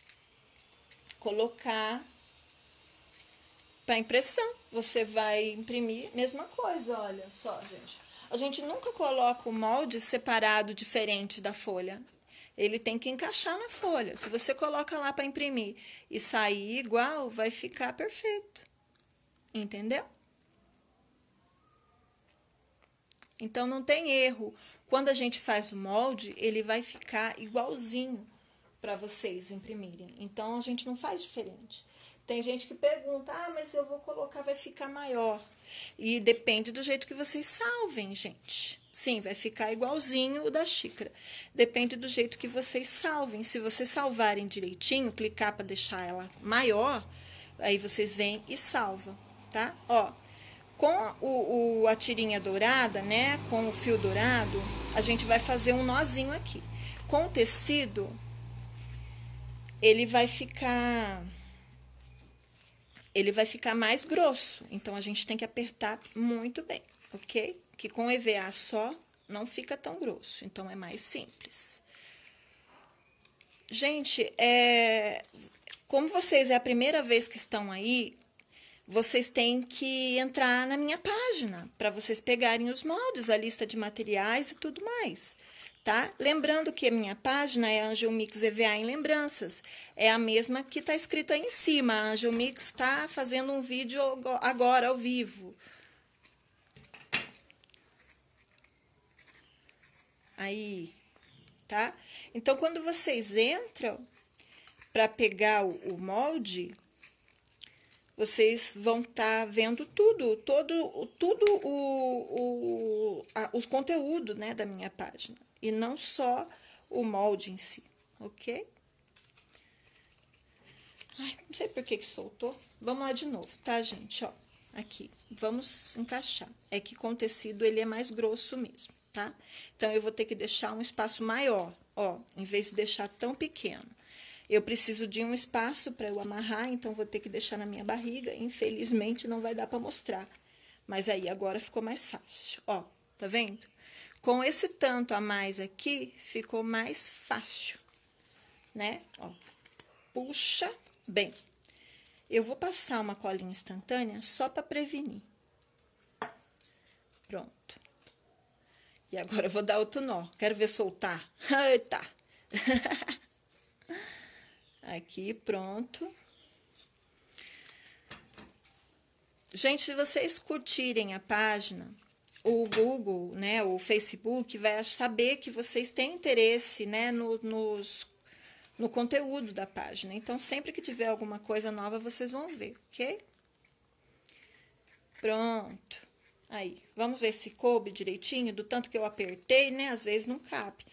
colocar para impressão. Você vai imprimir, mesma coisa, olha só, gente. A gente nunca coloca o molde separado, diferente da folha. Ele tem que encaixar na folha. Se você coloca lá para imprimir e sair igual, vai ficar perfeito. Entendeu? Então, não tem erro. Quando a gente faz o molde, ele vai ficar igualzinho para vocês imprimirem. Então, a gente não faz diferente. Tem gente que pergunta, mas eu vou colocar, vai ficar maior. E depende do jeito que vocês salvem, gente. Sim, vai ficar igualzinho o da xícara. Depende do jeito que vocês salvem. Se vocês salvarem direitinho, clicar para deixar ela maior, aí vocês vêm e salvam, tá? Ó, com a tirinha dourada, né, com o fio dourado, a gente vai fazer um nozinho aqui. Com o tecido, ele vai ficar mais grosso. Então, a gente tem que apertar muito bem, ok? Que com EVA só não fica tão grosso, então é mais simples. Gente, como vocês é a primeira vez que estão aí, vocês têm que entrar na minha página para vocês pegarem os moldes, a lista de materiais e tudo mais, tá? Lembrando que a minha página é Angel Mix EVA em Lembranças. É a mesma que está escrita aí em cima. A Angel Mix está fazendo um vídeo agora, ao vivo. Aí, tá? Então, quando vocês entram para pegar o molde, vocês vão estar vendo os conteúdos, né, da minha página. E não só o molde em si, ok? Ai, não sei por que soltou. Vamos lá de novo, tá, gente? Ó, aqui, vamos encaixar. É que com o tecido ele é mais grosso mesmo, tá? Então, eu vou ter que deixar um espaço maior, ó, em vez de deixar tão pequeno. Eu preciso de um espaço para eu amarrar, então vou ter que deixar na minha barriga. Infelizmente, não vai dar para mostrar. Mas aí, agora ficou mais fácil. Ó, tá vendo? Com esse tanto a mais aqui, ficou mais fácil, né? Ó, puxa bem. Eu vou passar uma colinha instantânea só para prevenir. Pronto. E agora eu vou dar outro nó. Quero ver soltar. Eita! Aqui, pronto. Gente, se vocês curtirem a página, o Google, né, o Facebook vai saber que vocês têm interesse, né, no conteúdo da página. Então, sempre que tiver alguma coisa nova, vocês vão ver, ok? Pronto. Aí, vamos ver se coube direitinho, do tanto que eu apertei, né? Às vezes não cabe.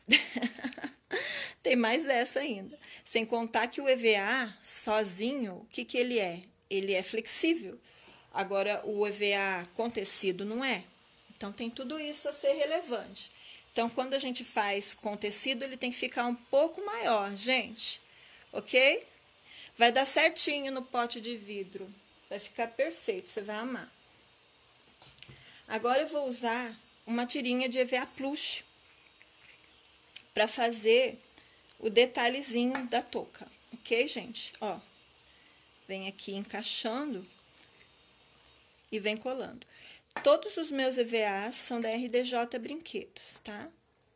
Tem mais essa ainda. Sem contar que o EVA, sozinho, o que que ele é? Ele é flexível. Agora, o EVA com tecido não é. Então, tem tudo isso a ser relevante. Então, quando a gente faz com tecido, ele tem que ficar um pouco maior, gente. Ok? Vai dar certinho no pote de vidro. Vai ficar perfeito, você vai amar. Agora, eu vou usar uma tirinha de EVA plush para fazer o detalhezinho da touca. Ok, gente? Ó, vem aqui encaixando e vem colando. Todos os meus EVAs são da RDJ Brinquedos, tá?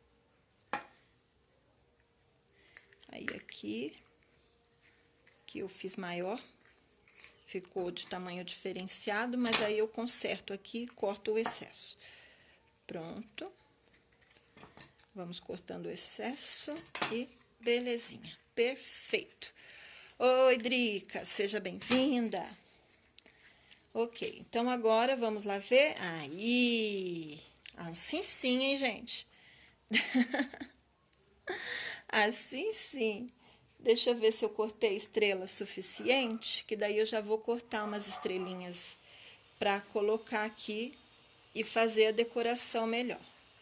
Aí, aqui eu fiz maior, ficou de tamanho diferenciado, mas aí eu conserto aqui e corto o excesso. Pronto. Vamos cortando o excesso e belezinha. Perfeito. Oi, Drica, seja bem-vinda. Ok, então agora vamos lá ver. Aí, assim sim, hein, gente? Assim sim. Deixa eu ver se eu cortei estrela suficiente, que daí eu já vou cortar umas estrelinhas para colocar aqui e fazer a decoração melhor,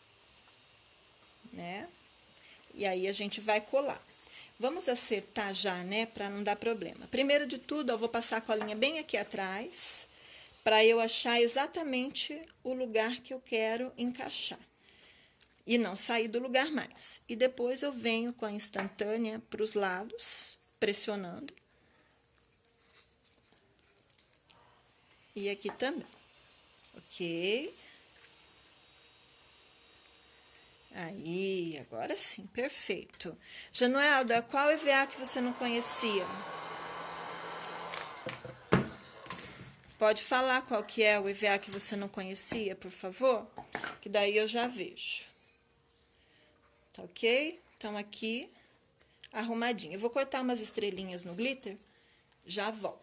né? E aí a gente vai colar. Vamos acertar já, né, para não dar problema. Primeiro de tudo, eu vou passar a colinha bem aqui atrás, para eu achar exatamente o lugar que eu quero encaixar. E não sair do lugar mais. E depois eu venho com a instantânea para os lados, pressionando. E aqui também. Ok? Aí, agora sim, perfeito. Januelda, qual EVA que você não conhecia? Pode falar qual que é o EVA que você não conhecia, por favor? Que daí eu já vejo. Tá ok? Então, aqui, arrumadinho. Eu vou cortar umas estrelinhas no glitter, já volto.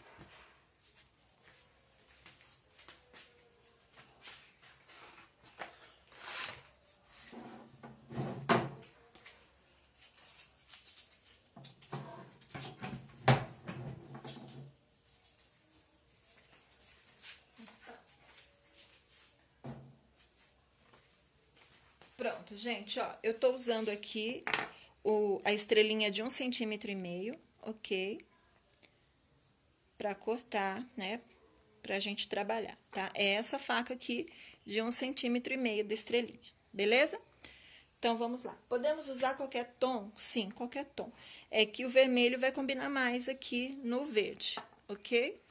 Pronto, gente, ó, eu tô usando aqui a estrelinha de 1,5 cm, ok? Pra cortar, né? Pra gente trabalhar, tá? É essa faca aqui de 1,5 cm da estrelinha, beleza? Então, vamos lá. Podemos usar qualquer tom? Sim, qualquer tom. É que o vermelho vai combinar mais aqui no verde, ok?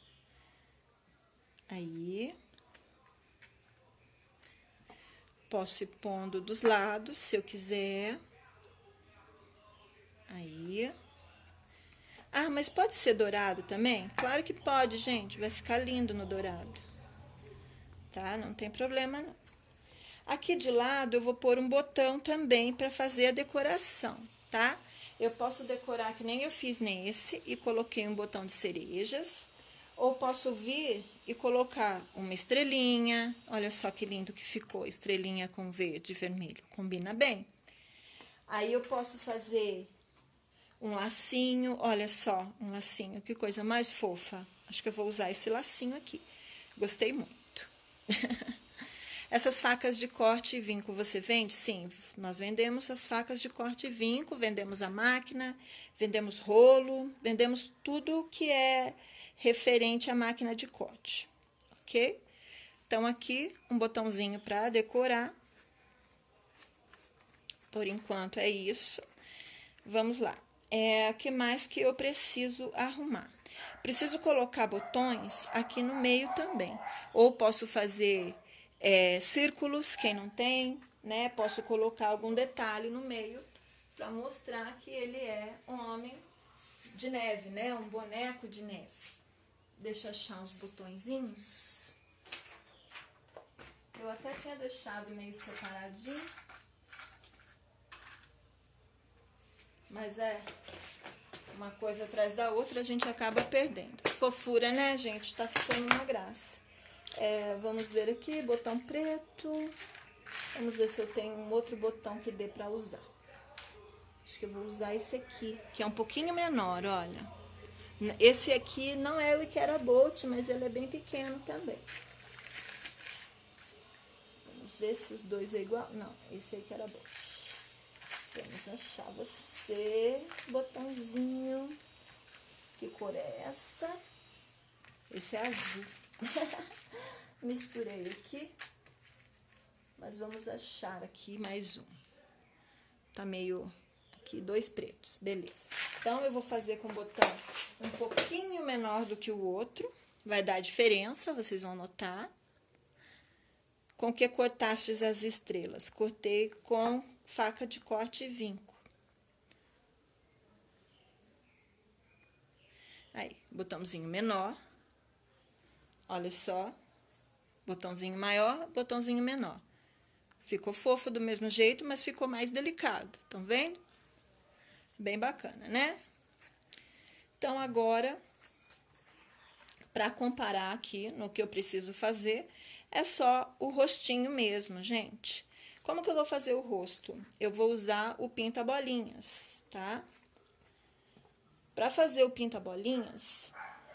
Aí... Posso ir pondo dos lados, se eu quiser. Aí. Ah, mas pode ser dourado também? Claro que pode, gente. Vai ficar lindo no dourado. Tá? Não tem problema, não. Aqui de lado, eu vou pôr um botão também para fazer a decoração, tá? Eu posso decorar que nem eu fiz nesse e coloquei um botão de cerejas. Ou posso vir e colocar uma estrelinha. Olha só que lindo que ficou, estrelinha com verde e vermelho. Combina bem. Aí, eu posso fazer um lacinho. Olha só, um lacinho. Que coisa mais fofa. Acho que eu vou usar esse lacinho aqui. Gostei muito. Essas facas de corte e vinco você vende? Sim, nós vendemos as facas de corte e vinco. Vendemos a máquina, vendemos rolo, vendemos tudo que é referente à máquina de corte, ok? Então, aqui, um botãozinho para decorar. Por enquanto, é isso. Vamos lá. O que mais que eu preciso arrumar? Preciso colocar botões aqui no meio também. Ou posso fazer círculos, quem não tem, né? Posso colocar algum detalhe no meio para mostrar que ele é um homem de neve, né? Um boneco de neve. Deixa eu achar os botõezinhos. Eu até tinha deixado meio separadinho. Mas uma coisa atrás da outra, a gente acaba perdendo. Fofura, né, gente? Tá ficando uma graça. Vamos ver aqui, botão preto. Vamos ver se eu tenho um outro botão que dê pra usar. Acho que eu vou usar esse aqui, que é um pouquinho menor, olha. Esse aqui não é o Ikera Bolt, mas ele é bem pequeno também. Vamos ver se os dois é igual. Não, esse é o Ikera Bolt. Vamos achar você, botãozinho. Que cor é essa? Esse é azul. Misturei aqui. Mas vamos achar aqui mais um. Tá meio... Aqui, 2 pretos. Beleza. Então, eu vou fazer com o botão um pouquinho menor do que o outro. Vai dar diferença, vocês vão notar. Com que cortastes as estrelas? Cortei com faca de corte e vinco. Aí, botãozinho menor. Olha só. Botãozinho maior, botãozinho menor. Ficou fofo do mesmo jeito, mas ficou mais delicado. Estão vendo? Bem bacana, né? Então, agora, para comparar aqui no que eu preciso fazer, é só o rostinho mesmo, gente. Como que eu vou fazer o rosto? Eu vou usar o pinta-bolinhas, tá? Para fazer o pinta-bolinhas,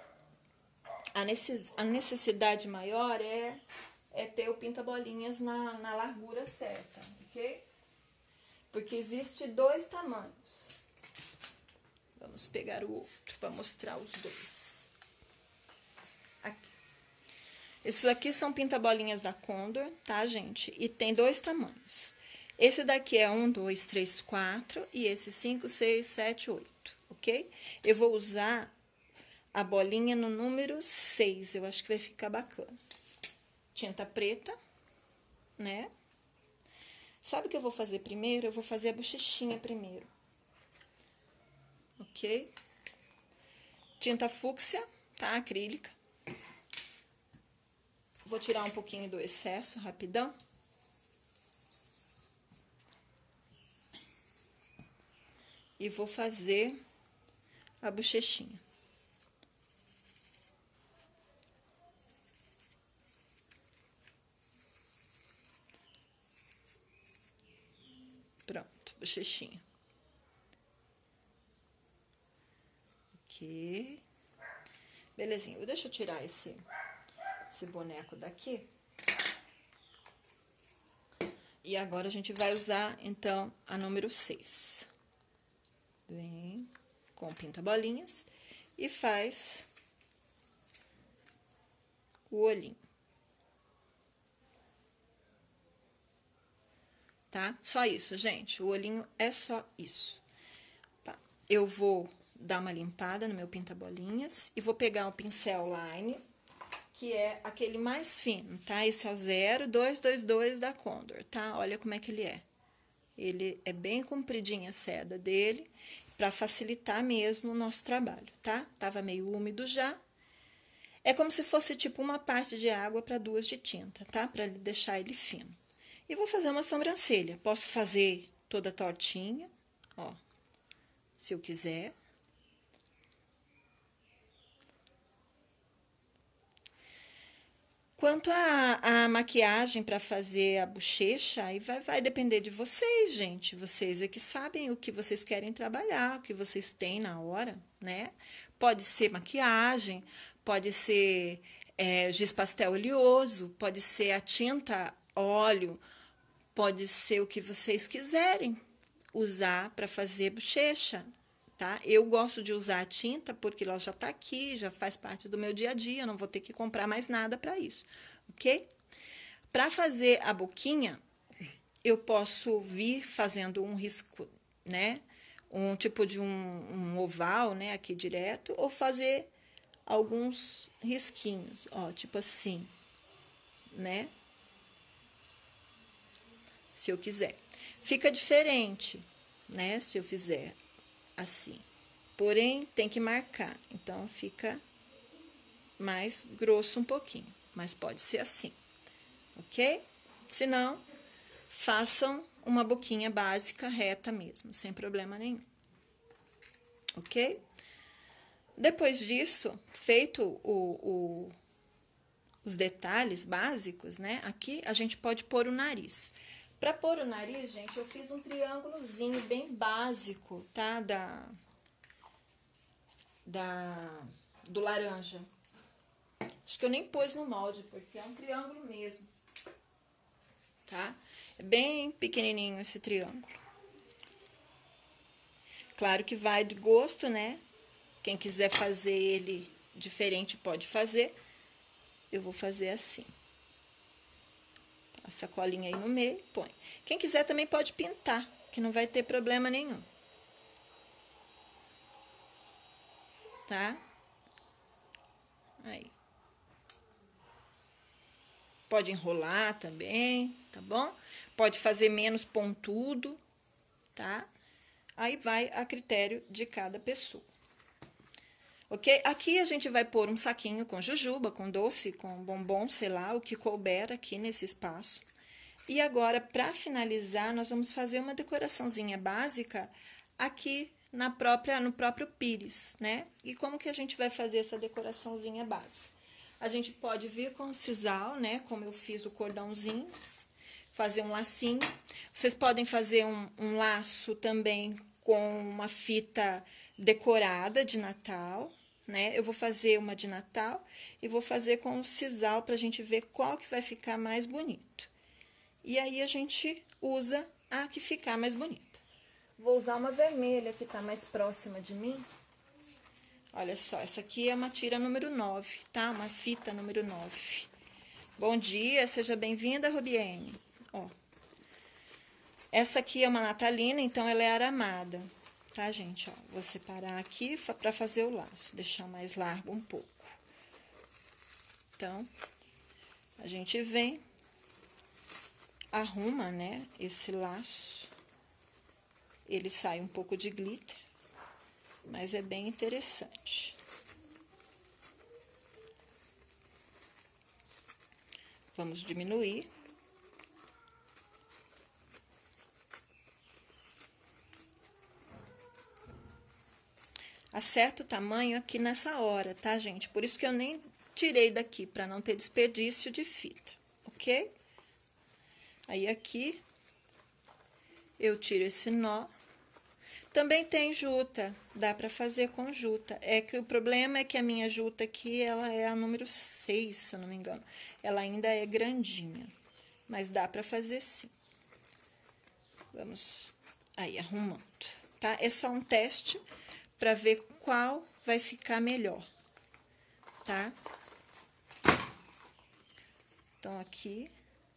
a necessidade maior é ter o pinta-bolinhas na largura certa, ok? Porque existe 2 tamanhos. Vamos pegar o outro para mostrar os dois. Aqui. Esses aqui são pinta-bolinhas da Condor, tá, gente? E tem 2 tamanhos. Esse daqui é 1, 2, 3, 4 e esse 5, 6, 7, 8, ok? Eu vou usar a bolinha no número 6, eu acho que vai ficar bacana. Tinta preta, né? Sabe o que eu vou fazer primeiro? Eu vou fazer a bochechinha primeiro. Ok? Tinta fúcsia, tá? Acrílica. Vou tirar um pouquinho do excesso, rapidão. E vou fazer a bochechinha. Pronto, bochechinha. Ok. Belezinha. Deixa eu tirar esse boneco daqui. E agora a gente vai usar, então, a número 6. Vem com pinta-bolinhas e faz o olhinho. Tá? Só isso, gente. O olhinho é só isso. Tá. Eu vou dar uma limpada no meu pinta-bolinhas e vou pegar o pincel Line, que é aquele mais fino, tá? Esse é o 0222 da Condor, tá? Olha como é que ele é. Ele é bem compridinha a seda dele, para facilitar mesmo o nosso trabalho, tá? Tava meio úmido já. É como se fosse tipo uma parte de água para 2 de tinta, tá? Para deixar ele fino. E vou fazer uma sobrancelha. Posso fazer toda tortinha, ó, se eu quiser. Quanto à maquiagem para fazer a bochecha, aí vai depender de vocês, gente. Vocês é que sabem o que vocês querem trabalhar, o que vocês têm na hora, né? Pode ser maquiagem, pode ser giz pastel oleoso, pode ser a tinta óleo, pode ser o que vocês quiserem usar para fazer bochecha, tá? Eu gosto de usar a tinta porque ela já tá aqui, já faz parte do meu dia a dia, eu não vou ter que comprar mais nada para isso, ok? Para fazer a boquinha, eu posso vir fazendo um risco, né? Um tipo de um oval, né? Aqui direto, ou fazer alguns risquinhos, ó, tipo assim, né? Se eu quiser. Fica diferente, né? Se eu fizer assim. Porém, tem que marcar. Então, fica mais grosso um pouquinho. Mas pode ser assim, ok? Se não, façam uma boquinha básica reta mesmo, sem problema nenhum. Ok? Depois disso, feito os detalhes básicos, né? Aqui a gente pode pôr o nariz. Para pôr o nariz, gente, eu fiz um triângulozinho bem básico, tá? Do laranja. Acho que eu nem pus no molde, porque é um triângulo mesmo, tá? É bem pequenininho esse triângulo. Claro que vai de gosto, né? Quem quiser fazer ele diferente pode fazer. Eu vou fazer assim. A sacolinha aí no meio, põe. Quem quiser também pode pintar, que não vai ter problema nenhum. Tá? Aí. Pode enrolar também, tá bom? Pode fazer menos pontudo, tá? Aí vai a critério de cada pessoa. Ok? Aqui a gente vai pôr um saquinho com jujuba, com doce, com bombom, sei lá, o que couber aqui nesse espaço. E agora, para finalizar, nós vamos fazer uma decoraçãozinha básica aqui no próprio pires, né? E como que a gente vai fazer essa decoraçãozinha básica? A gente pode vir com o sisal, né? Como eu fiz o cordãozinho, fazer um lacinho. Vocês podem fazer um laço também com uma fita decorada de Natal, né? Eu vou fazer uma de Natal e vou fazer com o sisal para a gente ver qual que vai ficar mais bonito. E aí, a gente usa a que ficar mais bonita. Vou usar uma vermelha que tá mais próxima de mim. Olha só, essa aqui é uma tira número 9, tá? Uma fita número 9. Bom dia, seja bem-vinda, Robiene. Ó, essa aqui é uma natalina, então ela é aramada, tá, gente? Ó, vou separar aqui pra fazer o laço, deixar mais largo um pouco. Então, a gente vem, arruma, né, esse laço. Ele sai um pouco de glitter, mas é bem interessante. Vamos diminuir. Acerta o tamanho aqui nessa hora, tá, gente? Por isso que eu nem tirei daqui, para não ter desperdício de fita, ok? Aí, aqui, eu tiro esse nó. Também tem juta, dá para fazer com juta. É que o problema é que a minha juta aqui, ela é a número 6, se eu não me engano. Ela ainda é grandinha, mas dá para fazer sim. Vamos aí, arrumando, tá? É só um teste para ver qual vai ficar melhor, tá? Então, aqui.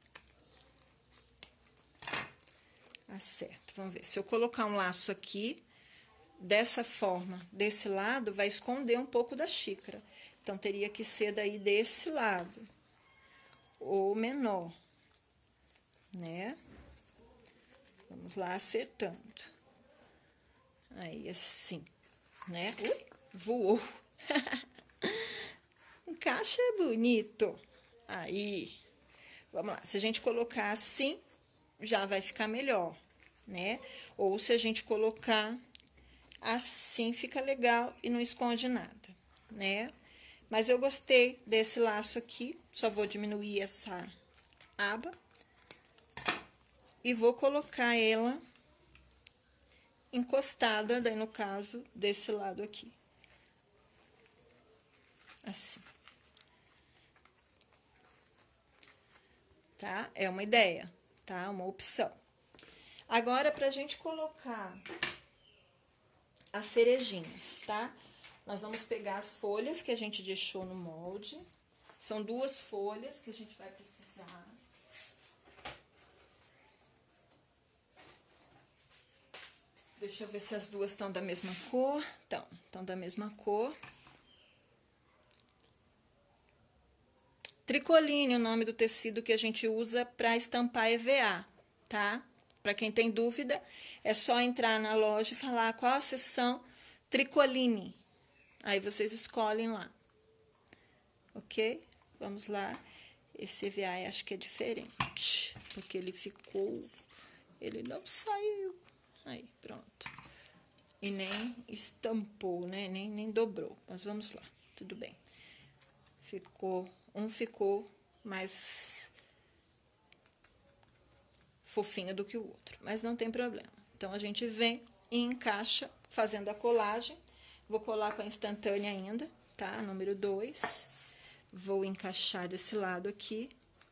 Acerto. Vamos ver. Se eu colocar um laço aqui, dessa forma, desse lado, vai esconder um pouco da xícara. Então, teria que ser daí desse lado. Ou menor, né? Vamos lá, acertando. Aí, assim, né? Ui, voou. Encaixa bonito. Aí, vamos lá. Se a gente colocar assim, já vai ficar melhor, né? Ou se a gente colocar assim, fica legal e não esconde nada, né? Mas eu gostei desse laço aqui, só vou diminuir essa aba e vou colocar ela encostada, daí no caso, desse lado aqui. Assim. Tá? É uma ideia, tá? Uma opção. Agora, pra gente colocar as cerejinhas, tá? Nós vamos pegar as folhas que a gente deixou no molde. São 2 folhas que a gente vai precisar. Deixa eu ver se as duas estão da mesma cor. Estão da mesma cor. Tricoline, o nome do tecido que a gente usa para estampar EVA, tá? Para quem tem dúvida, é só entrar na loja e falar qual a seção Tricoline. Aí vocês escolhem lá, ok? Vamos lá. Esse EVA acho que é diferente, porque ele não saiu. Aí, pronto. E nem estampou, né? Nem dobrou. Mas vamos lá, tudo bem. Ficou mais fofinho do que o outro, mas não tem problema. Então, a gente vem e encaixa fazendo a colagem. Vou colar com a instantânea ainda, tá? Número 2. Vou encaixar desse lado aqui.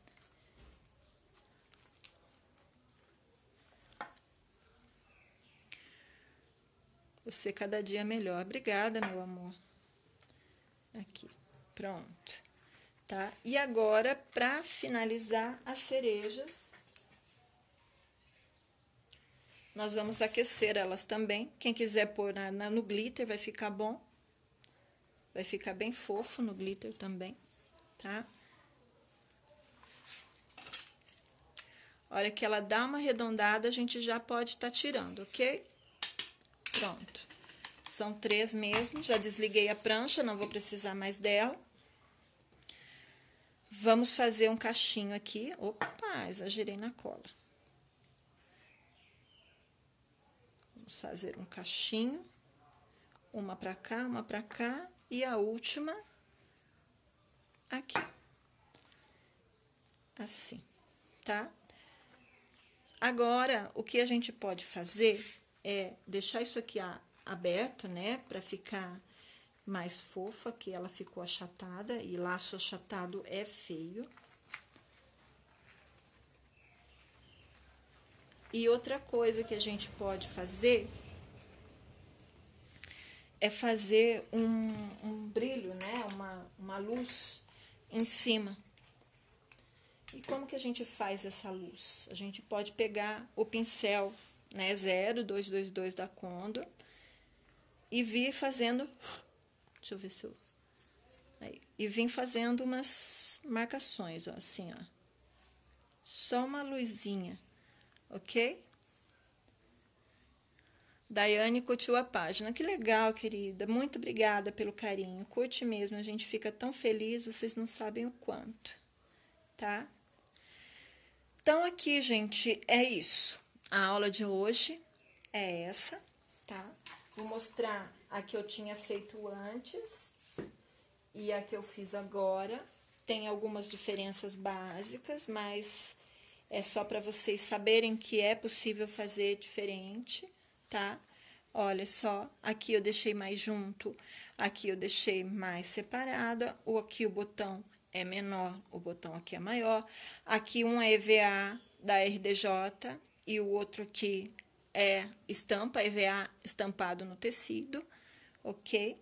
Você cada dia melhor. Obrigada, meu amor. Aqui, pronto. Tá? E agora, para finalizar as cerejas, nós vamos aquecer elas também. Quem quiser pôr no glitter, vai ficar bom. Vai ficar bem fofo no glitter também, tá? A hora que ela dá uma arredondada, a gente já pode estar tirando, ok? Pronto. São 3 mesmo, já desliguei a prancha, não vou precisar mais dela. Vamos fazer um cachinho aqui. Opa, exagerei na cola. Vamos fazer um cachinho. Uma pra cá e a última aqui. Assim, tá? Agora, o que a gente pode fazer é deixar isso aqui aberto, né? Pra ficar mais fofa, que ela ficou achatada, e laço achatado é feio. E outra coisa que a gente pode fazer é fazer um brilho, né? Uma luz em cima. E como que a gente faz essa luz? A gente pode pegar o pincel, né? 0222 da Condor e vir fazendo... Deixa eu ver se eu... Aí, e vim fazendo umas marcações, ó, assim, ó. Só uma luzinha, ok? Daiane curtiu a página. Que legal, querida. Muito obrigada pelo carinho. Curte mesmo, a gente fica tão feliz, vocês não sabem o quanto, tá? Então, aqui, gente, é isso. A aula de hoje é essa, tá? Vou mostrar a que eu tinha feito antes e a que eu fiz agora. Tem algumas diferenças básicas, mas é só para vocês saberem que é possível fazer diferente, tá? Olha só, aqui eu deixei mais junto, aqui eu deixei mais separada, ou aqui o botão é menor, o botão aqui é maior. Aqui um é EVA da RDJ e o outro aqui é estampa, EVA estampado no tecido, ok?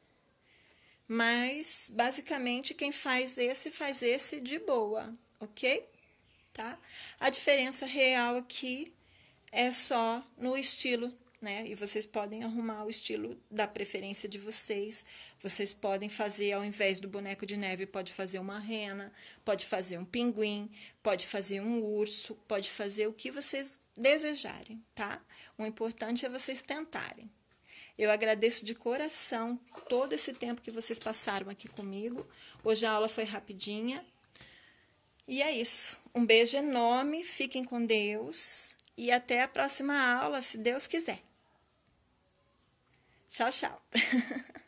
Mas, basicamente, quem faz esse de boa, ok? Tá? A diferença real aqui é só no estilo, né? E vocês podem arrumar o estilo da preferência de vocês. Vocês podem fazer, ao invés do boneco de neve, pode fazer uma rena, pode fazer um pinguim, pode fazer um urso, pode fazer o que vocês desejarem, tá? O importante é vocês tentarem. Eu agradeço de coração todo esse tempo que vocês passaram aqui comigo. Hoje a aula foi rapidinha. E é isso. Um beijo enorme, fiquem com Deus e até a próxima aula, se Deus quiser. Tchau, tchau.